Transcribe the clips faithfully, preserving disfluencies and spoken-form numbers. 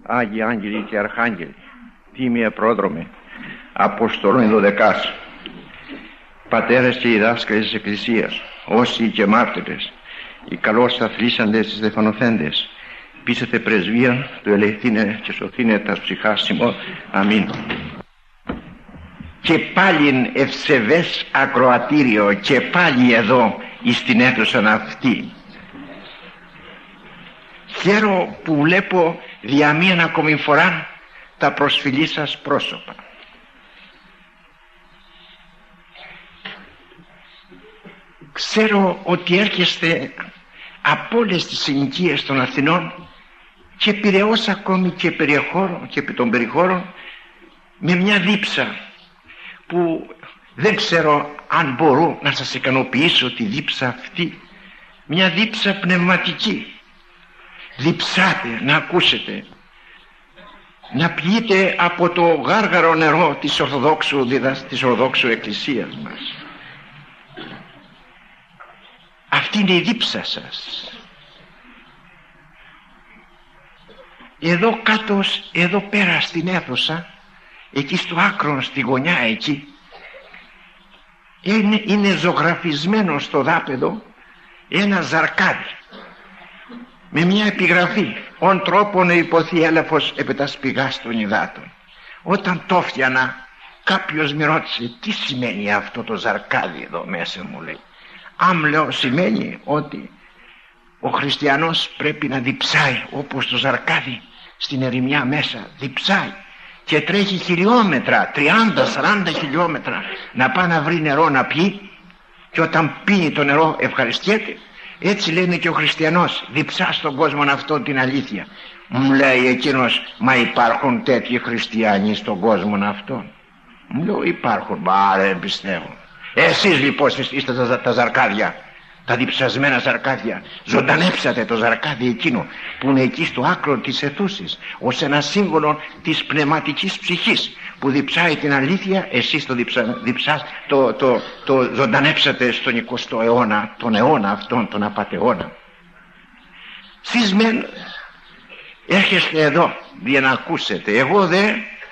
Άγιοι Άγγελοι και Αρχάγγελοι, Τίμια Πρόδρομε, Αποστολών δωδεκάς, πατέρες και οι δάσκαλοι της Εκκλησίας, όσοι και μάρτυρες, οι καλώς αθλήσαντες της δεφανοθέντες, πείσετε πρεσβεία του ελεηθήνε και σωθήνε τας ψυχάς ημών. Αμήν. Και πάλιν ευσεβές ακροατήριο, και πάλι εδώ εις την αίθουσαν αυτή. Χαίρο που βλέπω δια μίαν ακόμη φορά τα προσφυλή σας πρόσωπα. Ξέρω ότι έρχεστε από όλες τις συνοικίες των Αθηνών και Πειραιώς ακόμη και περιεχώρων και των περιχώρων, με μια δίψα που δεν ξέρω αν μπορώ να σας ικανοποιήσω τη δίψα αυτή, μια δίψα πνευματική. Διψάτε να ακούσετε, να πιείτε από το γάργαρο νερό της Ορθοδόξου, της Ορθοδόξου Εκκλησίας μας. Αυτή είναι η δίψα σας. Εδώ κάτω, εδώ πέρα στην αίθουσα, εκεί στο άκρο, στη γωνιά εκεί, είναι, είναι ζωγραφισμένο στο δάπεδο ένα ζαρκάδι με μια επιγραφή: «Ον τρόπον υποθεί έλαφος επί τας πηγάς των υδάτων». Όταν το φτιανα, κάποιος με ρώτησε τι σημαίνει αυτό το ζαρκάδι εδώ μέσα, μου λέει. Αν λέω, σημαίνει ότι ο χριστιανός πρέπει να διψάει όπως το ζαρκάδι στην ερημιά μέσα διψάει και τρέχει χιλιόμετρα, τριάντα σαράντα χιλιόμετρα να πάει να βρει νερό να πιει, και όταν πίνει το νερό ευχαριστιέται. Έτσι λένε και ο χριστιανός, διψά στον κόσμο αυτό την αλήθεια. Μου λέει εκείνος, μα υπάρχουν τέτοιοι χριστιανοί στον κόσμο αυτόν? Μου λέω, υπάρχουν. Μα δεν πιστεύω. Εσείς λοιπόν είστε τα, τα ζαρκάδια, τα διψασμένα ζαρκάδια. Ζωντανέψατε το ζαρκάδι εκείνο που είναι εκεί στο άκρο της αιθούσης, ως ένα σύμβολο της πνευματικής ψυχής που διψάει την αλήθεια. Εσείς το, διψα, διψάς, το, το, το ζωντανέψατε στον εικοστό αιώνα, τον αιώνα αυτόν, τον απατεώνα. Σεις μεν έρχεστε εδώ για να ακούσετε, εγώ δε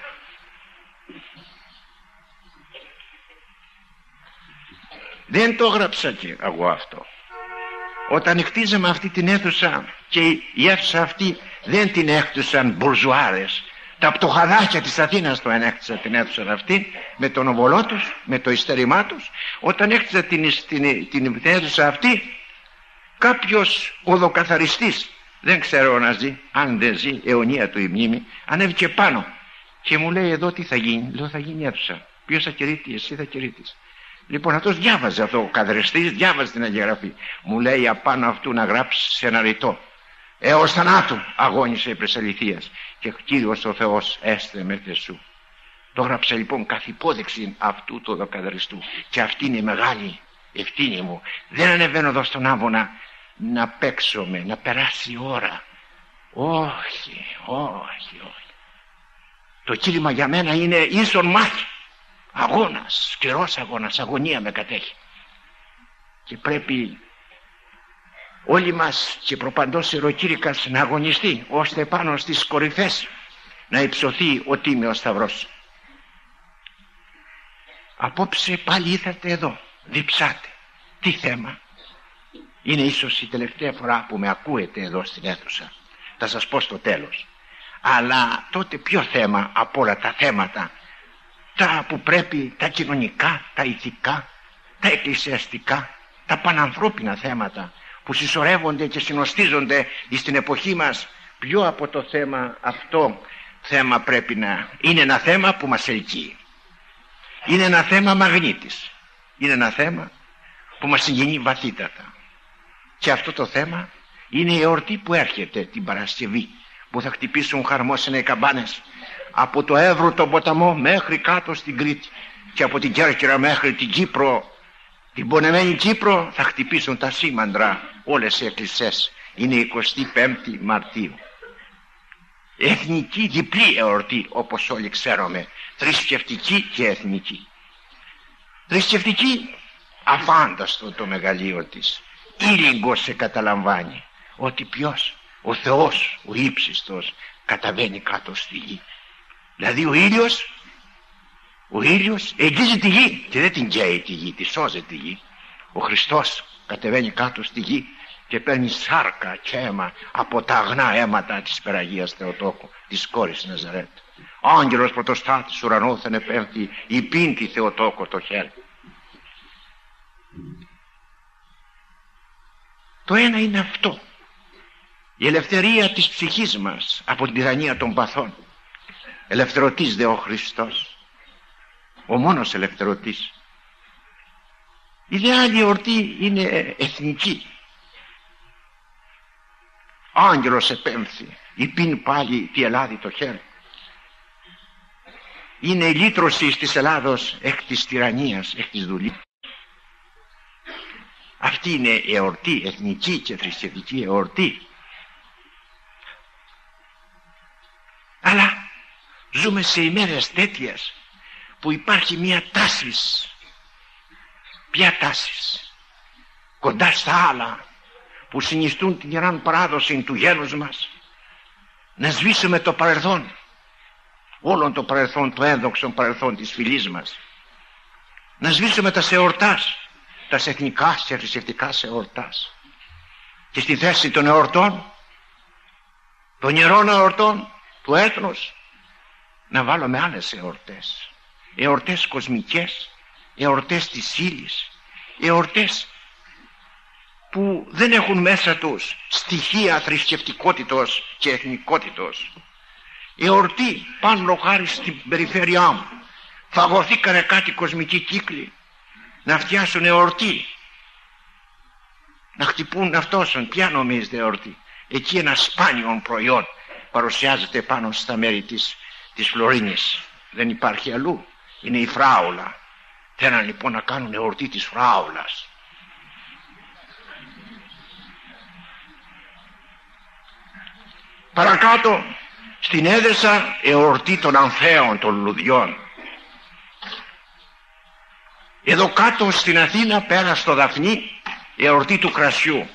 δεν το έγραψα και εγώ αυτό. Όταν χτίζαμε αυτή την αίθουσα, και η αίθουσα αυτή δεν την έκτισαν μπουρζουάρες, τα πτωχαδάκια της Αθήνας το ενέκτισαν την αίθουσα αυτή με τον οβολό τους, με το ειστερημά τους. Όταν έκτιζα την, την, την αίθουσα αυτή, κάποιος οδοκαθαριστής, δεν ξέρω να ζει, αν δεν ζει, αιωνία του η μνήμη, ανέβηκε πάνω και μου λέει, εδώ τι θα γίνει? Λέω, θα γίνει αίθουσα. Ποιος θα κηρύττει? Εσύ θα κηρύττεις. Λοιπόν, αυτός διάβαζε αυτό, ο καθαριστής διάβαζε την αγγεγραφή. Μου λέει απάνω αυτού να γράψει σε ένα ρητό: έως θανάτου αγώνισε η Πρεσαληθείας και Κύριος ο Θεός έστε με θεσού. Το γράψα λοιπόν καθ' υπόδειξη αυτού του δοκαθαριστού, και αυτή είναι η μεγάλη ευθύνη μου. Δεν ανεβαίνω εδώ στον άμβονα να παίξομαι, να περάσει η ώρα. Όχι, όχι, όχι. Το κήρυγμα για μένα είναι ίσον μάχη. Αγώνας, σκληρός αγώνας, αγωνία με κατέχει. Και πρέπει όλοι μας και προπαντός ιεροκήρυκας να αγωνιστεί, ώστε πάνω στις κορυφές να υψωθεί ο τίμιος σταυρός. Απόψε πάλι ήρθατε εδώ, διψάτε. Τι θέμα? Είναι ίσως η τελευταία φορά που με ακούετε εδώ στην αίθουσα. Θα σας πω στο τέλος. Αλλά τότε ποιο θέμα από όλα τα θέματα, τα που πρέπει, τα κοινωνικά, τα ηθικά, τα εκκλησιαστικά, τα πανανθρώπινα θέματα που συσσωρεύονται και συνοστίζονται στην εποχή μας, ποιο από το θέμα αυτό θέμα πρέπει να είναι? Ένα θέμα που μας ελκύει, είναι ένα θέμα μαγνήτης, είναι ένα θέμα που μας συγκινεί βαθύτατα. Και αυτό το θέμα είναι η εορτή που έρχεται την Παρασκευή, που θα χτυπήσουν χαρμόσυνα οι καμπάνες από το Εύρο τον ποταμό μέχρι κάτω στην Κρήτη, και από την Κέρκυρα μέχρι την Κύπρο, την πονεμένη Κύπρο, θα χτυπήσουν τα σήμαντρα όλες οι εκκλησίες. Είναι εικοστή πέμπτη Μαρτίου. Εθνική διπλή εορτή, όπως όλοι ξέρουμε, θρησκευτική και εθνική. Θρησκευτική, αφάνταστο το μεγαλείο της. Ήλιγκος σε καταλαμβάνει ότι ποιος? ο Θεός, ο ύψιστος, καταβαίνει κάτω στη γη. Δηλαδή ο ήλιος, ο ήλιος εγγίζει τη γη και δεν την καίει τη γη, τη σώζει τη γη. Ο Χριστός κατεβαίνει κάτω στη γη και παίρνει σάρκα και αίμα από τα αγνά αίματα της Περαγίας Θεοτόκου, της κόρης Ναζαρέτ. Ο άγγελος πρωτοστάτης ουρανού θα επέμφθη υπήν τη Θεοτόκο το χέρι. Το ένα είναι αυτό, η ελευθερία της ψυχής μας από την τυραννία των παθών. Ελευθερωτής δε ο Χριστός, ο μόνος ελευθερωτής. Η δε άλλη εορτή είναι εθνική. Ο άγγελος επέμφθη υπήν πάλι τη Ελλάδη το χέρι. Είναι η λύτρωση της Ελλάδος εκ της τυραννίας, εκ της δουλείας. Αυτή είναι η εορτή, εθνική και θρησκευτική εορτή. Αλλά ζούμε σε ημέρες τέτοιες που υπάρχει μια τάση. Ποια τάση? Κοντά στα άλλα που συνιστούν την ιεράν παράδοση του γένους μας, να σβήσουμε το παρελθόν, όλον το παρελθόν, το ένδοξο παρελθόν της φυλής μας, να σβήσουμε τα σε εορτάς, τα σε εθνικά και θρησκευτικά σε εορτάς, και στη θέση των εορτών, των ιερών εορτών του έθνους, να βάλουμε άλλες εορτές, εορτές κοσμικές, εορτές της ύλης, εορτές που δεν έχουν μέσα τους στοιχεία θρησκευτικότητος και εθνικότητος. Εορτή, πάνω χάρη στην περιφέρειά μου, φαγωθήκανε κάτι κοσμικοί κύκλοι να φτιάσουν εορτή, να χτυπούν αυτόσον. Ποια νομίζετε εορτή? Εκεί ένα σπάνιο προϊόν παρουσιάζεται πάνω στα μέρη της, της Φλωρίνης, δεν υπάρχει αλλού, είναι η φράουλα. Θέλαν λοιπόν να κάνουν εορτή της φράουλας. Παρακάτω στην Έδεσα εορτή των Αμφαίων, των Λουδιών. Εδώ κάτω στην Αθήνα, πέρα στο Δαφνί, εορτή του κρασιού.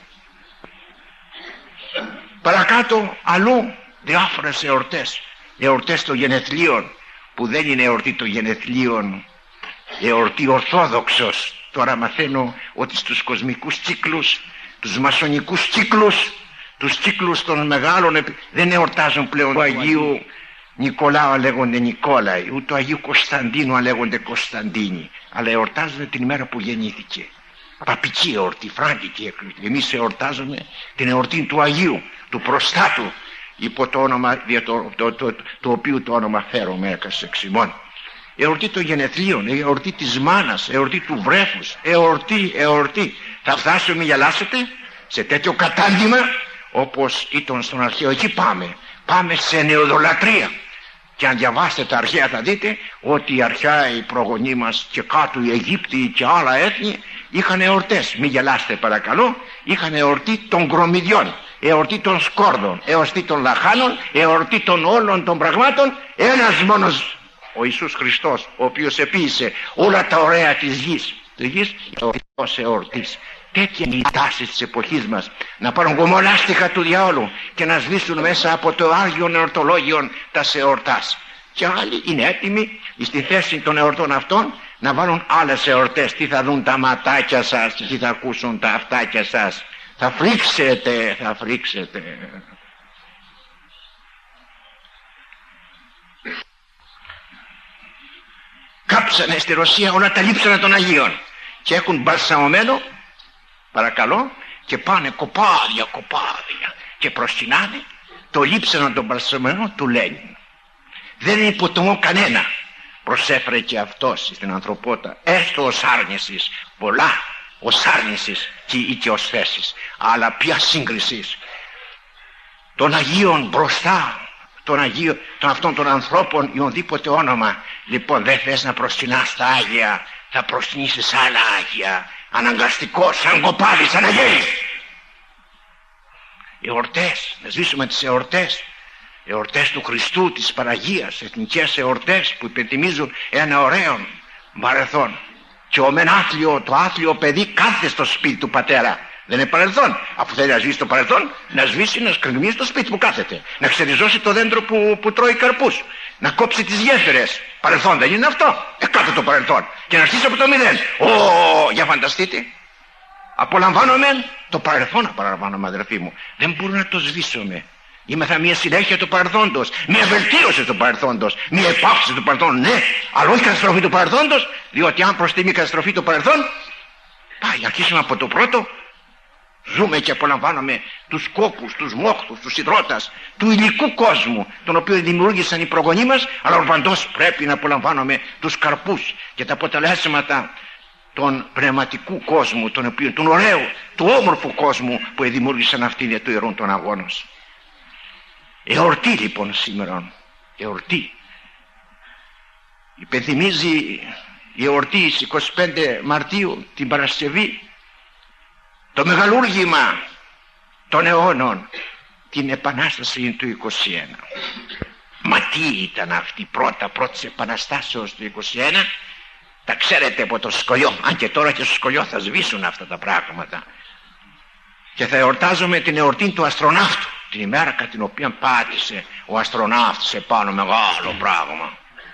Παρακάτω αλλού διάφορες εορτές, εορτές των γενεθλίων, που δεν είναι εορτή των γενεθλίων, εορτή ορθόδοξος. Τώρα μαθαίνω ότι στους κοσμικούς κύκλους, τους μασονικούς κύκλους, τους κύκλους των μεγάλων δεν εορτάζουν πλέον του Αγίου Νικολάου, λέγονται Νικόλαοι, ούτε του Αγίου Κωνσταντίνου λέγονται Κωνσταντίνοι, αλλά εορτάζουν την ημέρα που γεννήθηκε. Παπική εορτή, φράγκικη εορτή. Εμείς εορτάζουμε την εορτή του Αγίου, του προστάτου, υπό το όνομα, το, το, το, το, το οποίο το όνομα φέρομαι έκασε εξημών. Εορτή των γενεθλίων, εορτή της μάνας, εορτή του βρέφους, εορτή, εορτή. Θα φτάσουμε, γελάσετε, σε τέτοιο κατάντημα όπως ήταν στον αρχαίο. Εκεί πάμε, πάμε σε νεοδολατρία. Και αν διαβάσετε τα αρχαία θα δείτε ότι οι αρχαίοι προγονείς μας και κάτω οι Αιγύπτιοι και άλλα έθνη είχαν εορτές. Μην γελάστε παρακαλώ. Είχαν εορτή των γκρομιδιών, εορτή των σκόρδων, εορτή των λαχάνων, εορτή των όλων των πραγμάτων. Ένας μόνος, ο Ιησούς Χριστός, ο οποίος επίησε όλα τα ωραία της γης, της γης ως εορτής. Τέτοια είναι η τάση της εποχής μας, να πάρουν γομολάστιχα του διάολου και να σβήσουν μέσα από το Άγιον Εορτολόγιον τα σε εορτάς. Και άλλοι είναι έτοιμοι στη θέση των εορτών αυτών να βάλουν άλλες εορτές. Τι θα δουν τα ματάκια σας, τι θα ακούσουν τα αυτάκια σας? Θα φρίξετε, θα φρίξετε. Κάψανε στη Ρωσία όλα τα λείψανα των Αγίων και έχουν μπαλσαμωμένο, παρακαλώ, και πάνε κοπάδια, κοπάδια και προσκυνάνε το λείψανο των μπαλσαμωμένων του Λένιν. Δεν υποτιμώ κανένα. Προσέφερε και αυτός στην ανθρωπότητα, έστω ως άρνησης, πολλά ως άρνησης και, ή και ως θέσης, αλλά ποια σύγκρισης των Αγίων μπροστά των Αγίων, των αυτών των ανθρώπων ή ονδήποτε όνομα. Λοιπόν, δεν θες να προσκυνάς τα Άγια, θα προσκυνήσεις άλλα Άγια, αναγκαστικό, σαν κοπάδι, σαν αγέλη. Εορτές, να ζήσουμε τις εορτές, εορτές του Χριστού, της Παναγίας, εθνικές εορτές που υπενθυμίζουν ένα ωραίο παρελθόν. Και ο μεν άθλιο, το άθλιο παιδί κάθεται στο σπίτι του πατέρα, Δεν είναι παρελθόν. Αφού θέλει να σβήσει το παρελθόν, να σβήσει, να σκρεμίσει το σπίτι που κάθεται. Να ξεριζώσει το δέντρο που, που τρώει καρπούς. Να κόψει τις γέφυρες. Παρελθόν δεν είναι αυτό. Ε, κάτω το παρελθόν. Και να αρχίσει από το μηδέν. Ω, για φανταστείτε. Απολαμβάνομαι το παρελθόν, απολαμβάνομαι αδερφοί μου. Δεν μπορώ να το σβήσουμε. Είμαι θα μια συνέχεια του παρελθόντος, μια βελτίωση του παρελθόντος, μια επάυση του παρελθόντος, ναι, αλλά όχι καταστροφή του παρελθόντος, διότι αν προστιμεί καταστροφή του παρελθόν, πάει, αρχίσουμε από το πρώτο, ζούμε και απολαμβάνουμε τους κόπους, τους μόχθους, τους υδρότας, του υλικού κόσμου, τον οποίο δημιούργησαν οι προγονείς μας, αλλά ορπαντός πρέπει να απολαμβάνουμε τους καρπούς και τα αποτελέσματα τον πνευματικού κόσμου, τον οποίο, τον ωραίου, του όμορφου κόσμου που δημιούργησαν αυτοί για το ιερούν των αγώνος. Εορτή λοιπόν σήμερα, εορτή. Υπενθυμίζει η εορτή στις είκοσι πέντε Μαρτίου, την Παρασκευή, το μεγαλούργημα των αιώνων, την Επανάσταση του είκοσι ένα. Μα τι ήταν αυτή πρώτα πρώτης επαναστάσεως του είκοσι ένα? Τα ξέρετε από το σκολιό, αν και τώρα και στο σκολιό θα σβήσουν αυτά τα πράγματα. Και θα εορτάζουμε την εορτή του αστροναύτου, την ημέρα κατά την οποία πάτησε ο αστροναύτης επάνω, μεγάλο πράγμα.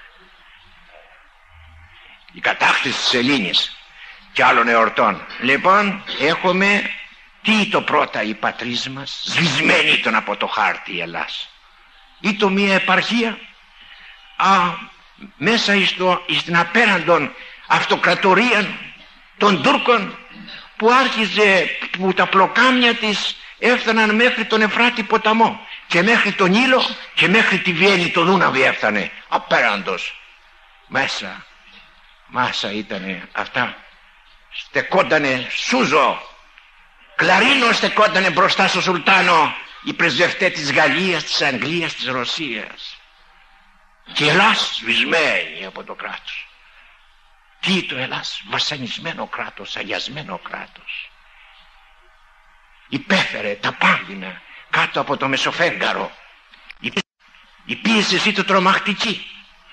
Η κατάκτηση της Ελλήνης και άλλων εορτών. Λοιπόν, έχουμε τι το πρώτα οι πατρίες μας, σβησμένοι τον από το χάρτη η Ελλάς. Ή το μία επαρχία, α, μέσα στο, στην απέραντον αυτοκρατορία των Τούρκων, που άρχιζε, που τα πλοκάμια της έφταναν μέχρι τον Εφράτη ποταμό και μέχρι τον Ήλο και μέχρι τη Βιέννη, το Δούναβι έφτανε απέραντος. Μέσα μέσα ήτανε αυτά, στεκόντανε Σούζο, Κλαρίνο στεκόντανε μπροστά στο Σουλτάνο, οι πρεσβευτές της Γαλλίας, της Αγγλίας, της Ρωσίας, και η Ελλάς σβησμένη από το κράτος. Τι το Ελλάς? Βασανισμένο κράτος, αγιασμένο κράτος. Υπέφερε τα πάνδυνα κάτω από το Μεσοφέγγαρο. Η πίεση του τρομακτική,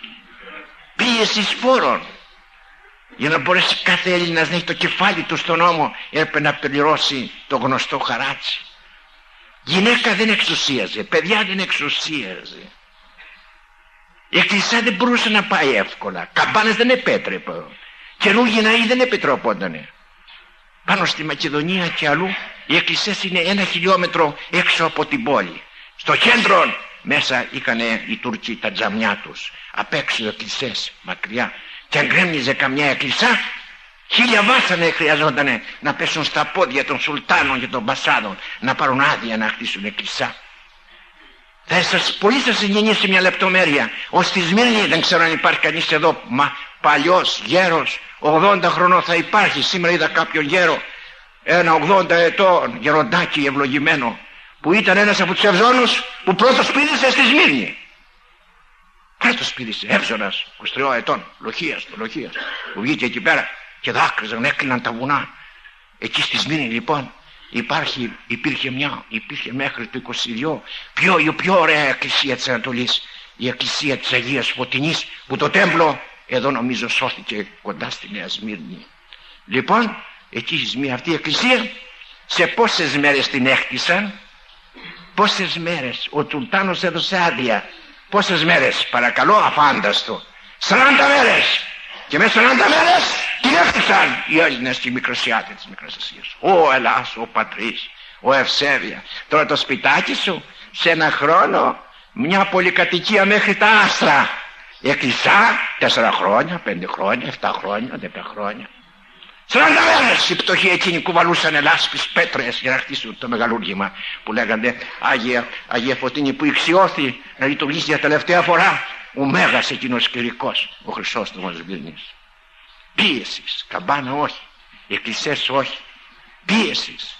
πίεση σπόρων, για να μπορέσει κάθε Έλληνας να έχει το κεφάλι του στον ώμο, έπρεπε να πληρώσει το γνωστό χαράτσι. Γυναίκα δεν εξουσίαζε, παιδιά δεν εξουσίαζε. Η εκκλησία δεν μπορούσε να πάει εύκολα, καμπάνες δεν επέτρεπε, καινούργιοι ναοί δεν επιτροπόντανε. Πάνω στη Μακεδονία και αλλού οι εκκλησίες είναι ένα χιλιόμετρο έξω από την πόλη. Στο κέντρο μέσα είχαν οι Τούρκοι τα τζαμιά τους, απ' έξω οι εκκλησίες μακριά. Και αν γκρέμνιζε καμιά εκκλησιά, χίλια βάσανα χρειαζόταν να πέσουν στα πόδια των Σουλτάνων και των Μπασάδων να πάρουν άδεια να χτίσουν εκκλησιά. Θα σας πολύ σας εγγενήσει μια λεπτομέρεια. Ως στη Σμύρνη, δεν ξέρω αν υπάρχει κανείς εδώ, μα παλιός γέρος, ογδόντα χρονών θα υπάρχει. Σήμερα είδα κάποιον γέρο, ένα ογδόντα ετών γεροντάκι ευλογημένο, που ήταν ένας από τους Ευζώνους που πρώτος πήδησε στη Σμύρνη. Πρώτος πήδησε, Εύζωνας, είκοσι τριών ετών, λοχίας, λοχίας, που βγήκε εκεί πέρα και δάκρυζαν, έκλειναν τα βουνά. Εκεί στη Σμύρνη λοιπόν υπάρχει, υπήρχε μια, υπήρχε μέχρι το είκοσι δύο πιο, η πιο ωραία εκκλησία της Ανατολής, η εκκλησία της Αγίας Φωτεινής, που το τέμπλο εδώ νομίζω σώθηκε κοντά στη Νέα Σμύρνη. Λοιπόν, εκεί με αυτή η εκκλησία, σε πόσες μέρες την έκτισαν? Πόσες μέρες? Ο Τουλτάνος έδωσε άδεια. Πόσες μέρες? Παρακαλώ, αφάνταστο. σαράντα μέρες. Και μέσα σαράντα μέρες την έκτισαν οι Έλληνες και οι Μικρασιάτες της Μικράς Ασίας. Ο Ελλάς, ο Πατρίς, ο Ευσέβεια. Τώρα το σπιτάκι σου σε ένα χρόνο, μια πολυκατοικία μέχρι τα άστρα. Εκκλησιά τέσσερα χρόνια, πέντε χρόνια, εφτά χρόνια, δέκα χρόνια. σαράντα μέρες οι πτωχοί εκείνοι κουβαλούσαν λάσπης πέτρες για να χτίσουν το μεγαλούργημα που λέγανε Άγια, Αγία Φωτεινή, που εξιώθη να λειτουργήσει για τελευταία φορά ο μέγας εκείνος κληρικός, ο Χρυσόστομος Βίλνης. Πίεσης, καμπάνα όχι, εκκλησίες όχι, πίεσης.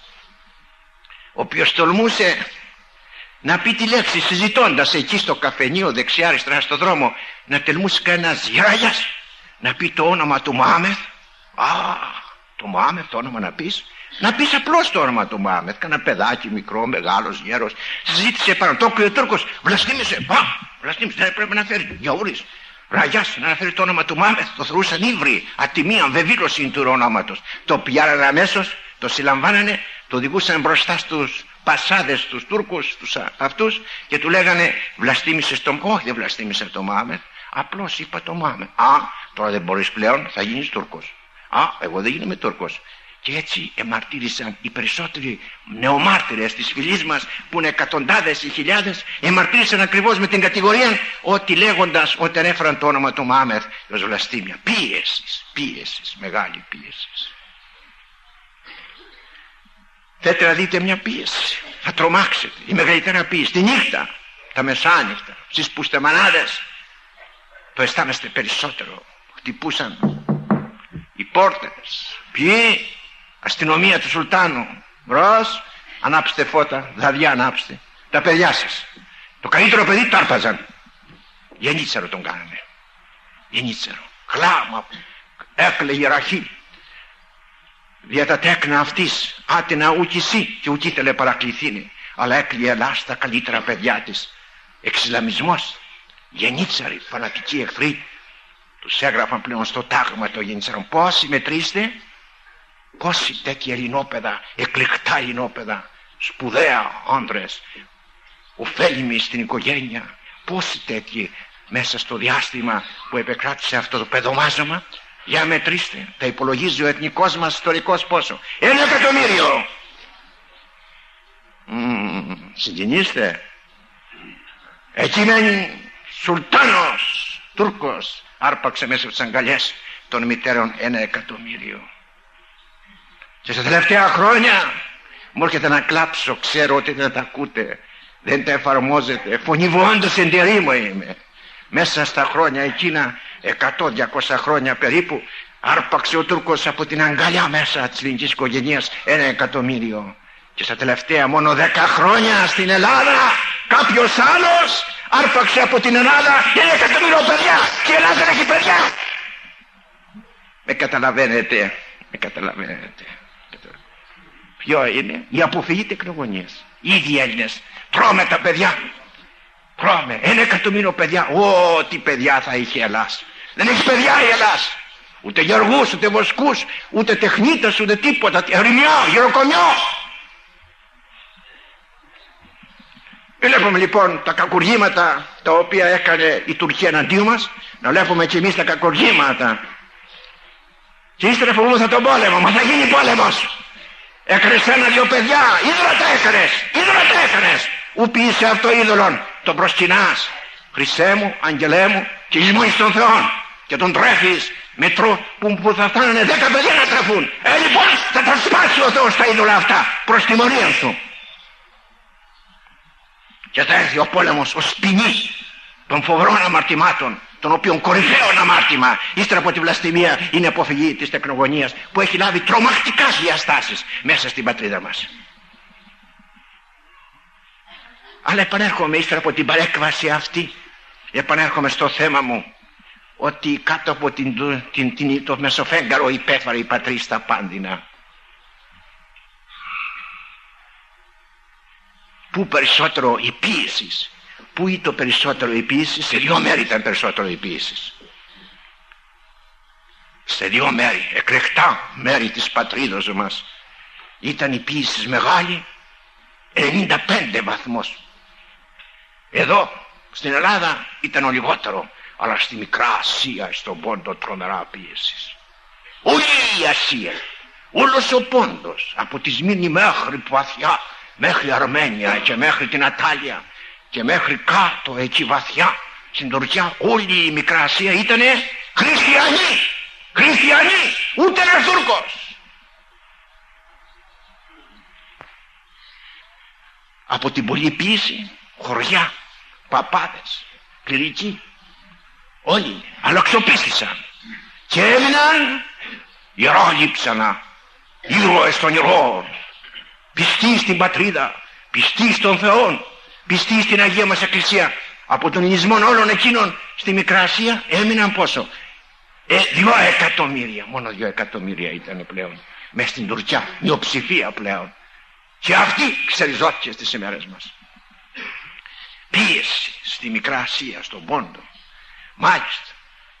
Ο οποίος τολμούσε να πει τη λέξη συζητώντας εκεί στο καφενείο δεξιά αριστερά στο δρόμο, να τελμούσε κανένας γυράγιας να πει το όνομα του Μωάμεθ. Α, το Μωάμεθ το όνομα να πεις, να πεις απλώς το όνομα του Μωάμεθ. Κάνα παιδάκι μικρό, μεγάλος, γέρος, συζήτησε πάνω το και ο Τούρκος βλαστήμησε, πα, βλαστήμησε, δεν πρέπει να φέρει γιαούρις, ραγιάς, να φέρει το όνομα του Μωάμεθ. Το θεωρούσαν ύβρι, ατιμία, βεβήλωση του ονόματος. Το πιάρανε αμέσως, το συλλαμβάνανε, το οδηγούσαν μπροστά στους πασάδες, τους Τούρκους, τους αυτούς, και του λέγανε βλαστήμησες τον... Όχι, δεν βλαστήμισα τον Μωάμεθ, απλώς είπα τον Μωάμεθ. Α, τώρα δεν μπορείς πλέον, θα γίνεις Τούρκος. Α, εγώ δεν γίνομαι Τούρκος. Και έτσι εμαρτύρησαν οι περισσότεροι νεομάρτυρες της φυλής μας, που είναι εκατοντάδες ή χιλιάδες, εμαρτύρησαν ακριβώς με την κατηγορία ότι λέγοντας ότι ανέφεραν το όνομα του Μωάμεθ ως βλαστήμια. Πίεσης, πίεσης, μεγάλη πίεσης. Θέλετε να δείτε μια πίεση, θα τρομάξετε. Η μεγαλύτερη πίεση, τη νύχτα, τα μεσάνυχτα, στις πουστεμανάδες, το αισθάνεστε περισσότερο. Χτυπούσαν οι πόρτες. Ποιοι? Αστυνομία του Σουλτάνου. Μπρος, ανάψτε φώτα, δαδιά ανάψτε. Τα παιδιά σας. Το καλύτερο παιδί το άρπαζαν. Γενίτσαρο τον κάνανε. Γενίτσαρο. Χλάμα. Έκλαιγε Ραχήλ. Δια τα τέκνα αυτής, άτινα ούκ εσύ, και ούκ ήθελε παρακληθήνει, αλλά έκλειε Ελλάς τα καλύτερα παιδιά της. Εξισλαμισμός. Γενίτσαροι, φανατικοί εχθροί, τους έγραφαν πλέον στο τάγμα των γενίτσαρων. Πόσοι μετρήστε? Πόσοι τέτοια ελληνόπαιδα, εκλεκτά ελληνόπαιδα, σπουδαία άντρες, ωφέλιμοι στην οικογένεια, πόσοι τέτοιοι μέσα στο διάστημα που επεκράτησε αυτό το παιδομάζωμα? Για μετρήστε. Τα υπολογίζει ο εθνικός μας ιστορικός πόσο? Ένα εκατομμύριο. Mm, συγκινήστε. Εκεί μένει Σουλτάνος Τούρκος, άρπαξε μέσα από τις αγκαλιές των μητέρων ένα εκατομμύριο. Και στα τελευταία χρόνια μου έρχεται να κλάψω, ξέρω ότι δεν τα ακούτε, δεν τα εφαρμόζετε, φωνηβόντως εν τη ρήμο είμαι. Μέσα στα χρόνια εκείνα, εκατό διακόσια χρόνια περίπου, άρπαξε ο Τούρκος από την αγκαλιά μέσα της ελληνικής οικογένειας ένα εκατομμύριο. Και στα τελευταία μόνο δέκα χρόνια στην Ελλάδα κάποιος άλλος άρπαξε από την Ελλάδα ένα εκατομμύριο παιδιά, και η Ελλάδα δεν έχει παιδιά. Με καταλαβαίνετε, με καταλαβαίνετε. Ποιο είναι? Η αποφυγή τεκνογωνίας. Οι ίδιοι Έλληνες τρώμε τα παιδιά. Τρώμε ένα εκατομμύριο παιδιά. Ό,τι παιδιά θα είχε η Ελλάς. Δεν έχει παιδιά η Ελλάς. Ούτε γεωργούς, ούτε βοσκούς, ούτε τεχνίτες, ούτε τίποτα. Ερημιό, γεροκομιό. Βλέπουμε λοιπόν τα κακουργήματα τα οποία έκανε η Τουρκία εναντίον μας, να βλέπουμε και εμείς τα κακουργήματα. Και ύστερα φοβούμαστε τον πόλεμο. Μα θα γίνει πόλεμος. Έκανες ένα-δυο παιδιά, είδωλα τα έκανες, είδωλα τα έκανες. Ου ποιήσε αυτό είδωλον, τον προσκυνάς. Χριστέ μου, αγγελέ μου, και εις των Θεών, και τον τρέφεις με τρόπο που, που θα φτάνανε δέκα παιδιά να τρεφούν. Ε, λοιπόν, θα τα σπάσει ο Θεός τα είδωλα αυτά, προς τιμωρία σου. Και θα έρθει ο πόλεμος ως ποινή των φοβερών αμαρτημάτων, των οποίων κορυφαίο αμάρτημα ύστερα από τη βλαστημία είναι η αποφυγή της τεκνογωνίας, που έχει λάβει τρομακτικές διαστάσεις μέσα στην πατρίδα μας. Αλλά επανέρχομαι ύστερα από την παρέκβαση αυτή, επανέρχομαι στο θέμα μου, ότι κάτω από την, την, την, το μεσοφέγγαρο υπέφερε η πατρί στα πάνδυνα. Πού περισσότερο η πίεση? Πού ήταν το περισσότερο η πίεση? Σε δύο μέρη ήταν περισσότερο η πίεση. Σε δύο μέρη, εκλεκτά μέρη της πατρίδος μας, ήταν η πίεση μεγάλη, ενενήντα πέντε βαθμός. Εδώ στην Ελλάδα ήταν ο λιγότερο, αλλά στη Μικρά Ασία, στον Πόντο, τρομερά πίεση. Όλη η Ασία, όλος ο Πόντος, από τη Σμύρνη μέχρι βαθιά, μέχρι Αρμένια και μέχρι την Ατάλια και μέχρι κάτω εκεί βαθιά στην Τουρκία, όλη η Μικρά Ασία ήτανε χριστιανοί. Χριστιανοί, ούτε ένας Τούρκος. Από την πολλή πίεση, χωριά, παπάδες, κληρικοί, όλοι αλλαξοπίστησαν και έμειναν ιερόλειψανα, ήρωες των ηρώων, πιστοί στην πατρίδα, πιστοί στον Θεό, πιστοί στην Αγία μας Εκκλησία. Από τον ελληνισμό όλων εκείνων στη Μικρά Ασία έμειναν πόσο? Ε, δυο εκατομμύρια, μόνο δυο εκατομμύρια ήταν πλέον μες στην Τουρκιά, μειοψηφία πλέον, και αυτή ξεριζώθηκε στις ημέρες μας. Πίεση στη Μικρά Ασία, στον Πόντο. Μάλιστα,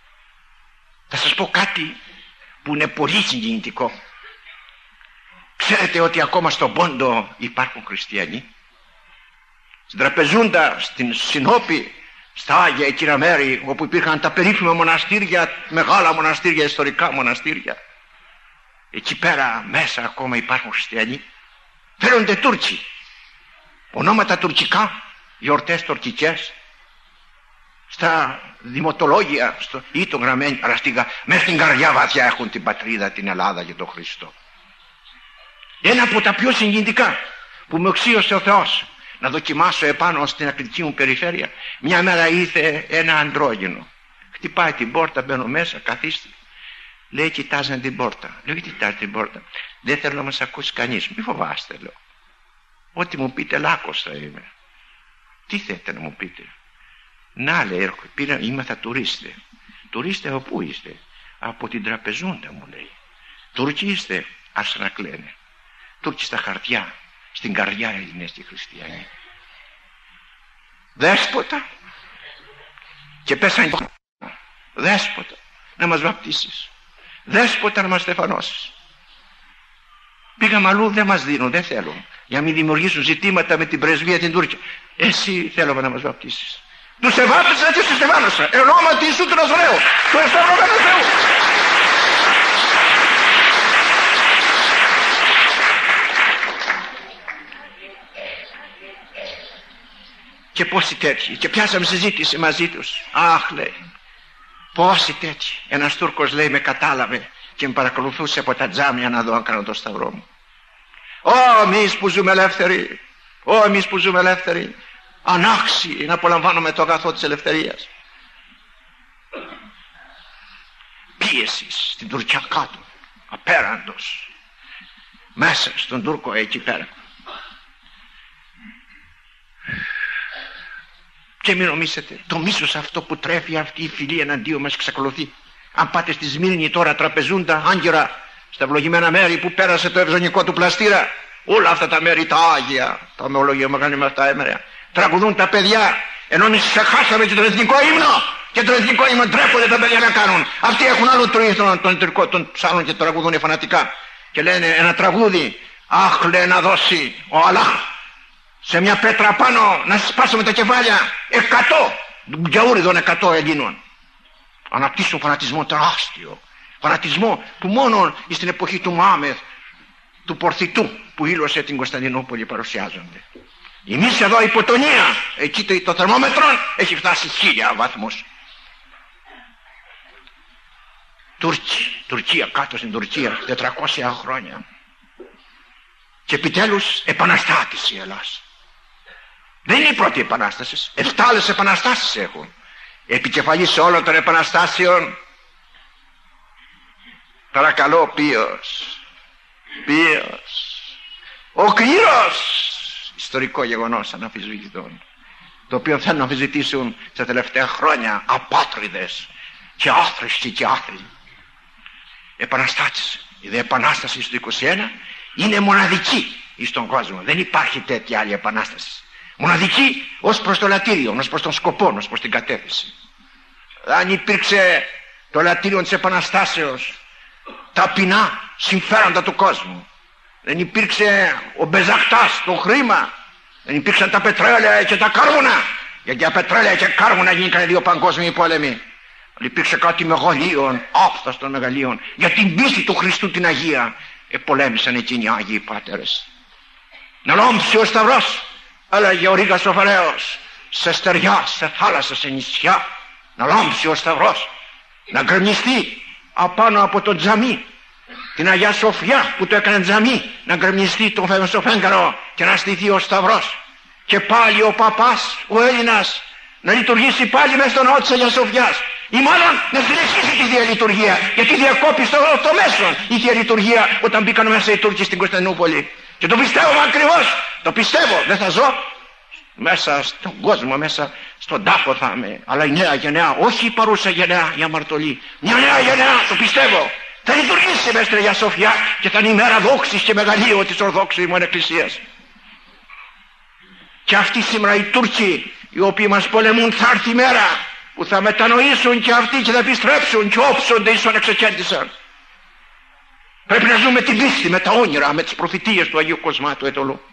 θα σας πω κάτι που είναι πολύ συγκινητικό. Ξέρετε ότι ακόμα στον Πόντο υπάρχουν χριστιανοί? Στην Τραπεζούντα, στην Συνόπη, στα Άγια Κύρα Μέρη, όπου υπήρχαν τα περίφημα μοναστήρια, μεγάλα μοναστήρια, ιστορικά μοναστήρια, εκεί πέρα μέσα ακόμα υπάρχουν χριστιανοί. Φέρονται Τούρκοι, ονόματα τουρκικά, γιορτές τουρκικές, στα δημοτολόγια στο, ή το γραμμένο, αλλά στην, μέσα στην καρδιά βαθιά έχουν την πατρίδα, την Ελλάδα και τον Χριστό. Ένα από τα πιο συγκινητικά που με οξύωσε ο Θεός να δοκιμάσω επάνω στην ακριτική μου περιφέρεια, μια μέρα ήρθε ένα αντρόγυνο, χτυπάει την πόρτα, μπαίνω μέσα, καθίστε, λέει, κοιτάζαν την πόρτα. Λέω, γιατί κοιτάζει την πόρτα? Δεν θέλω να μας ακούσει κανείς. Μη φοβάστε, λέω, ό,τι μου πείτε λάκκος θα είμαι. Τι θέλετε να μου πείτε? Να, λέει, πήρα, είμαι θα τουρίστε. Τουρίστε από πού είστε? Από την Τραπεζούντα, μου λέει. Τούρκοι είστε? Άρχισαν να κλαίνε. Τούρκοι στα χαρτιά, στην καρδιά Έλληνες και χριστιανοί. Δέσποτα. Και πέσαν δέσποτα να μας βαπτίσεις, δέσποτα να μας στεφανώσεις. Πήγαμε αλλού, δεν μας δίνουν, δεν θέλουν, για να μην δημιουργήσουν ζητήματα με την πρεσβεία την Τούρκια. Εσύ θέλουμε να μας βαπτίσεις. Τους εβάπτισα και τους στεφάνωσα εν ονόματι Ιησού του Ναζωραίου, του εσταυρωμένου Θεού. Και πόσοι τέτοιοι, και πιάσαμε συζήτηση μαζί τους. Αχ, λέει, πόσοι τέτοιοι. Ένας Τούρκος, λέει, με κατάλαβε και με παρακολουθούσε από τα τζάμια να δω αν κάνω το σταυρό μου. Ω, εμείς που ζούμε ελεύθεροι, ω, εμείς που ζούμε ελεύθεροι, ανάξιοι να απολαμβάνουμε το αγαθό της ελευθερίας. Πίεση στην Τουρκιά κάτω, απέραντος, μέσα στον Τούρκο εκεί πέρα. Και μην νομίσετε, το μίσος αυτό που τρέφει αυτή η φυλή εναντίον μας εξακολουθεί. Αν πάτε στη Σμύρνη τώρα, Τραπεζούντα, Άγκυρα, στα ευλογημένα μέρη που πέρασε το ευζωνικό του πλαστήρα, όλα αυτά τα μέρη τα Άγια, τα ομολογία μεγάλη με αυτά έμερα, τραγουδούν τα παιδιά, ενώ εμείς ξεχάσαμε και τον εθνικό ύμνο. Και τον εθνικό ύμνο τρέπονται τα παιδιά να κάνουν. Αυτοί έχουν άλλο τρίτο, τον εταιρικό, τον ψάχνουν και τραγουδούν φανατικά. Και λένε ένα τραγούδι, αχ, λέει, να δώσει ο Αλλάχ σε μια πέτρα πάνω να σπάσουμε τα κεφάλια εκατό γιαούριδων εκατό Ελλήνων. Αναπτύσσουν φανατισμό τεράστιο, φανατισμό που μόνο στην εποχή του Μωάμεθ, του Πορθητού που ήλωσε την Κωνσταντινούπολη παρουσιάζονται. Εμείς εδώ υποτονία, εκεί το, το θερμόμετρο έχει φτάσει χίλια βαθμούς. Τουρκία, Τουρκία, κάτω στην Τουρκία τετρακόσια χρόνια. Και επιτέλους επαναστάτηση η Ελλάς. Δεν είναι η πρώτη επανάσταση. Εφτά άλλες επαναστάσεις έχουν. Επικεφαλής όλων των επαναστάσεων, παρακαλώ, ποιος? Ποιος? Ο Κύρος. Ιστορικό γεγονός αναμφισβητητών, το οποίο θέλουν να αμφισβητήσουν τα τελευταία χρόνια απάτριδες και άθρηστοι και άθροι. Επαναστάτης. Η δε επανάσταση του είκοσι ένα είναι μοναδική στον κόσμο. Δεν υπάρχει τέτοια άλλη επανάσταση. Μοναδική ως προς το λατήριο, ως προς τον σκοπό, ως προς την κατεύθυνση. Αν υπήρξε το λατήριο της επαναστάσεως ταπεινά συμφέροντα του κόσμου, δεν υπήρξε ο Μπεζακτάς, το χρήμα, δεν υπήρξαν τα πετρέλαια και τα κάρβουνα, γιατί τα πετρέλαια και κάρβουνα γίνηκαν δύο παγκόσμιοι πόλεμοι. Αλλά υπήρξε κάτι μεγαλείων, άφθαστων μεγαλείων, για την πίστη του Χριστού την Αγία επολέμησαν εκείνοι οι Άγιοι Πάτερες. Να λόμψει ο Σταυρός, έλεγε ο Ρήγας ο Φαραίος, σε στεριά, σε θάλασσα, σε νησιά, να λάμψει ο Σταυρός, να γκρεμιστεί απάνω από το τζαμί, την Αγία Σοφιά που το έκανε τζαμί, να γκρεμιστεί το μεσοφέγγαρο και να στηθεί ο Σταυρός. Και πάλι ο παπάς, ο Έλληνας, να λειτουργήσει πάλι μέσα στο ναό της Αγίας Σοφιάς, ή μάλλον να συνεχίσει τη Θεία Λειτουργία, γιατί διακόπη στο, στο μέσον η Θεία Λειτουργία όταν μπήκαν μέσα οι Τούρκοι στην Κωνσταντινούπολη. Και το πιστεύω ακριβώς, το πιστεύω, δεν θα ζω μέσα στον κόσμο, μέσα στον τάφο θα είμαι, αλλά η νέα γενναία, όχι η παρούσα γενναία, η αμαρτωλή, μια νέα γενναία, το πιστεύω, θα λειτουργήσει μέσα στην Αγία Σοφιά και θα είναι η μέρα δόξης και μεγαλείου της Ορθόδοξης ημών Εκκλησίας. Και αυτοί σήμερα οι Τούρκοι, οι οποίοι μας πολεμούν, θα έρθει η μέρα που θα μετανοήσουν και αυτοί και θα επιστρέψουν και όψονται ίσον εξεκέντησαν. Πρέπει να ζούμε την πίστη, με τα όνειρα, με τις προφητείες του Αγίου Κοσμάτου Ετωλού.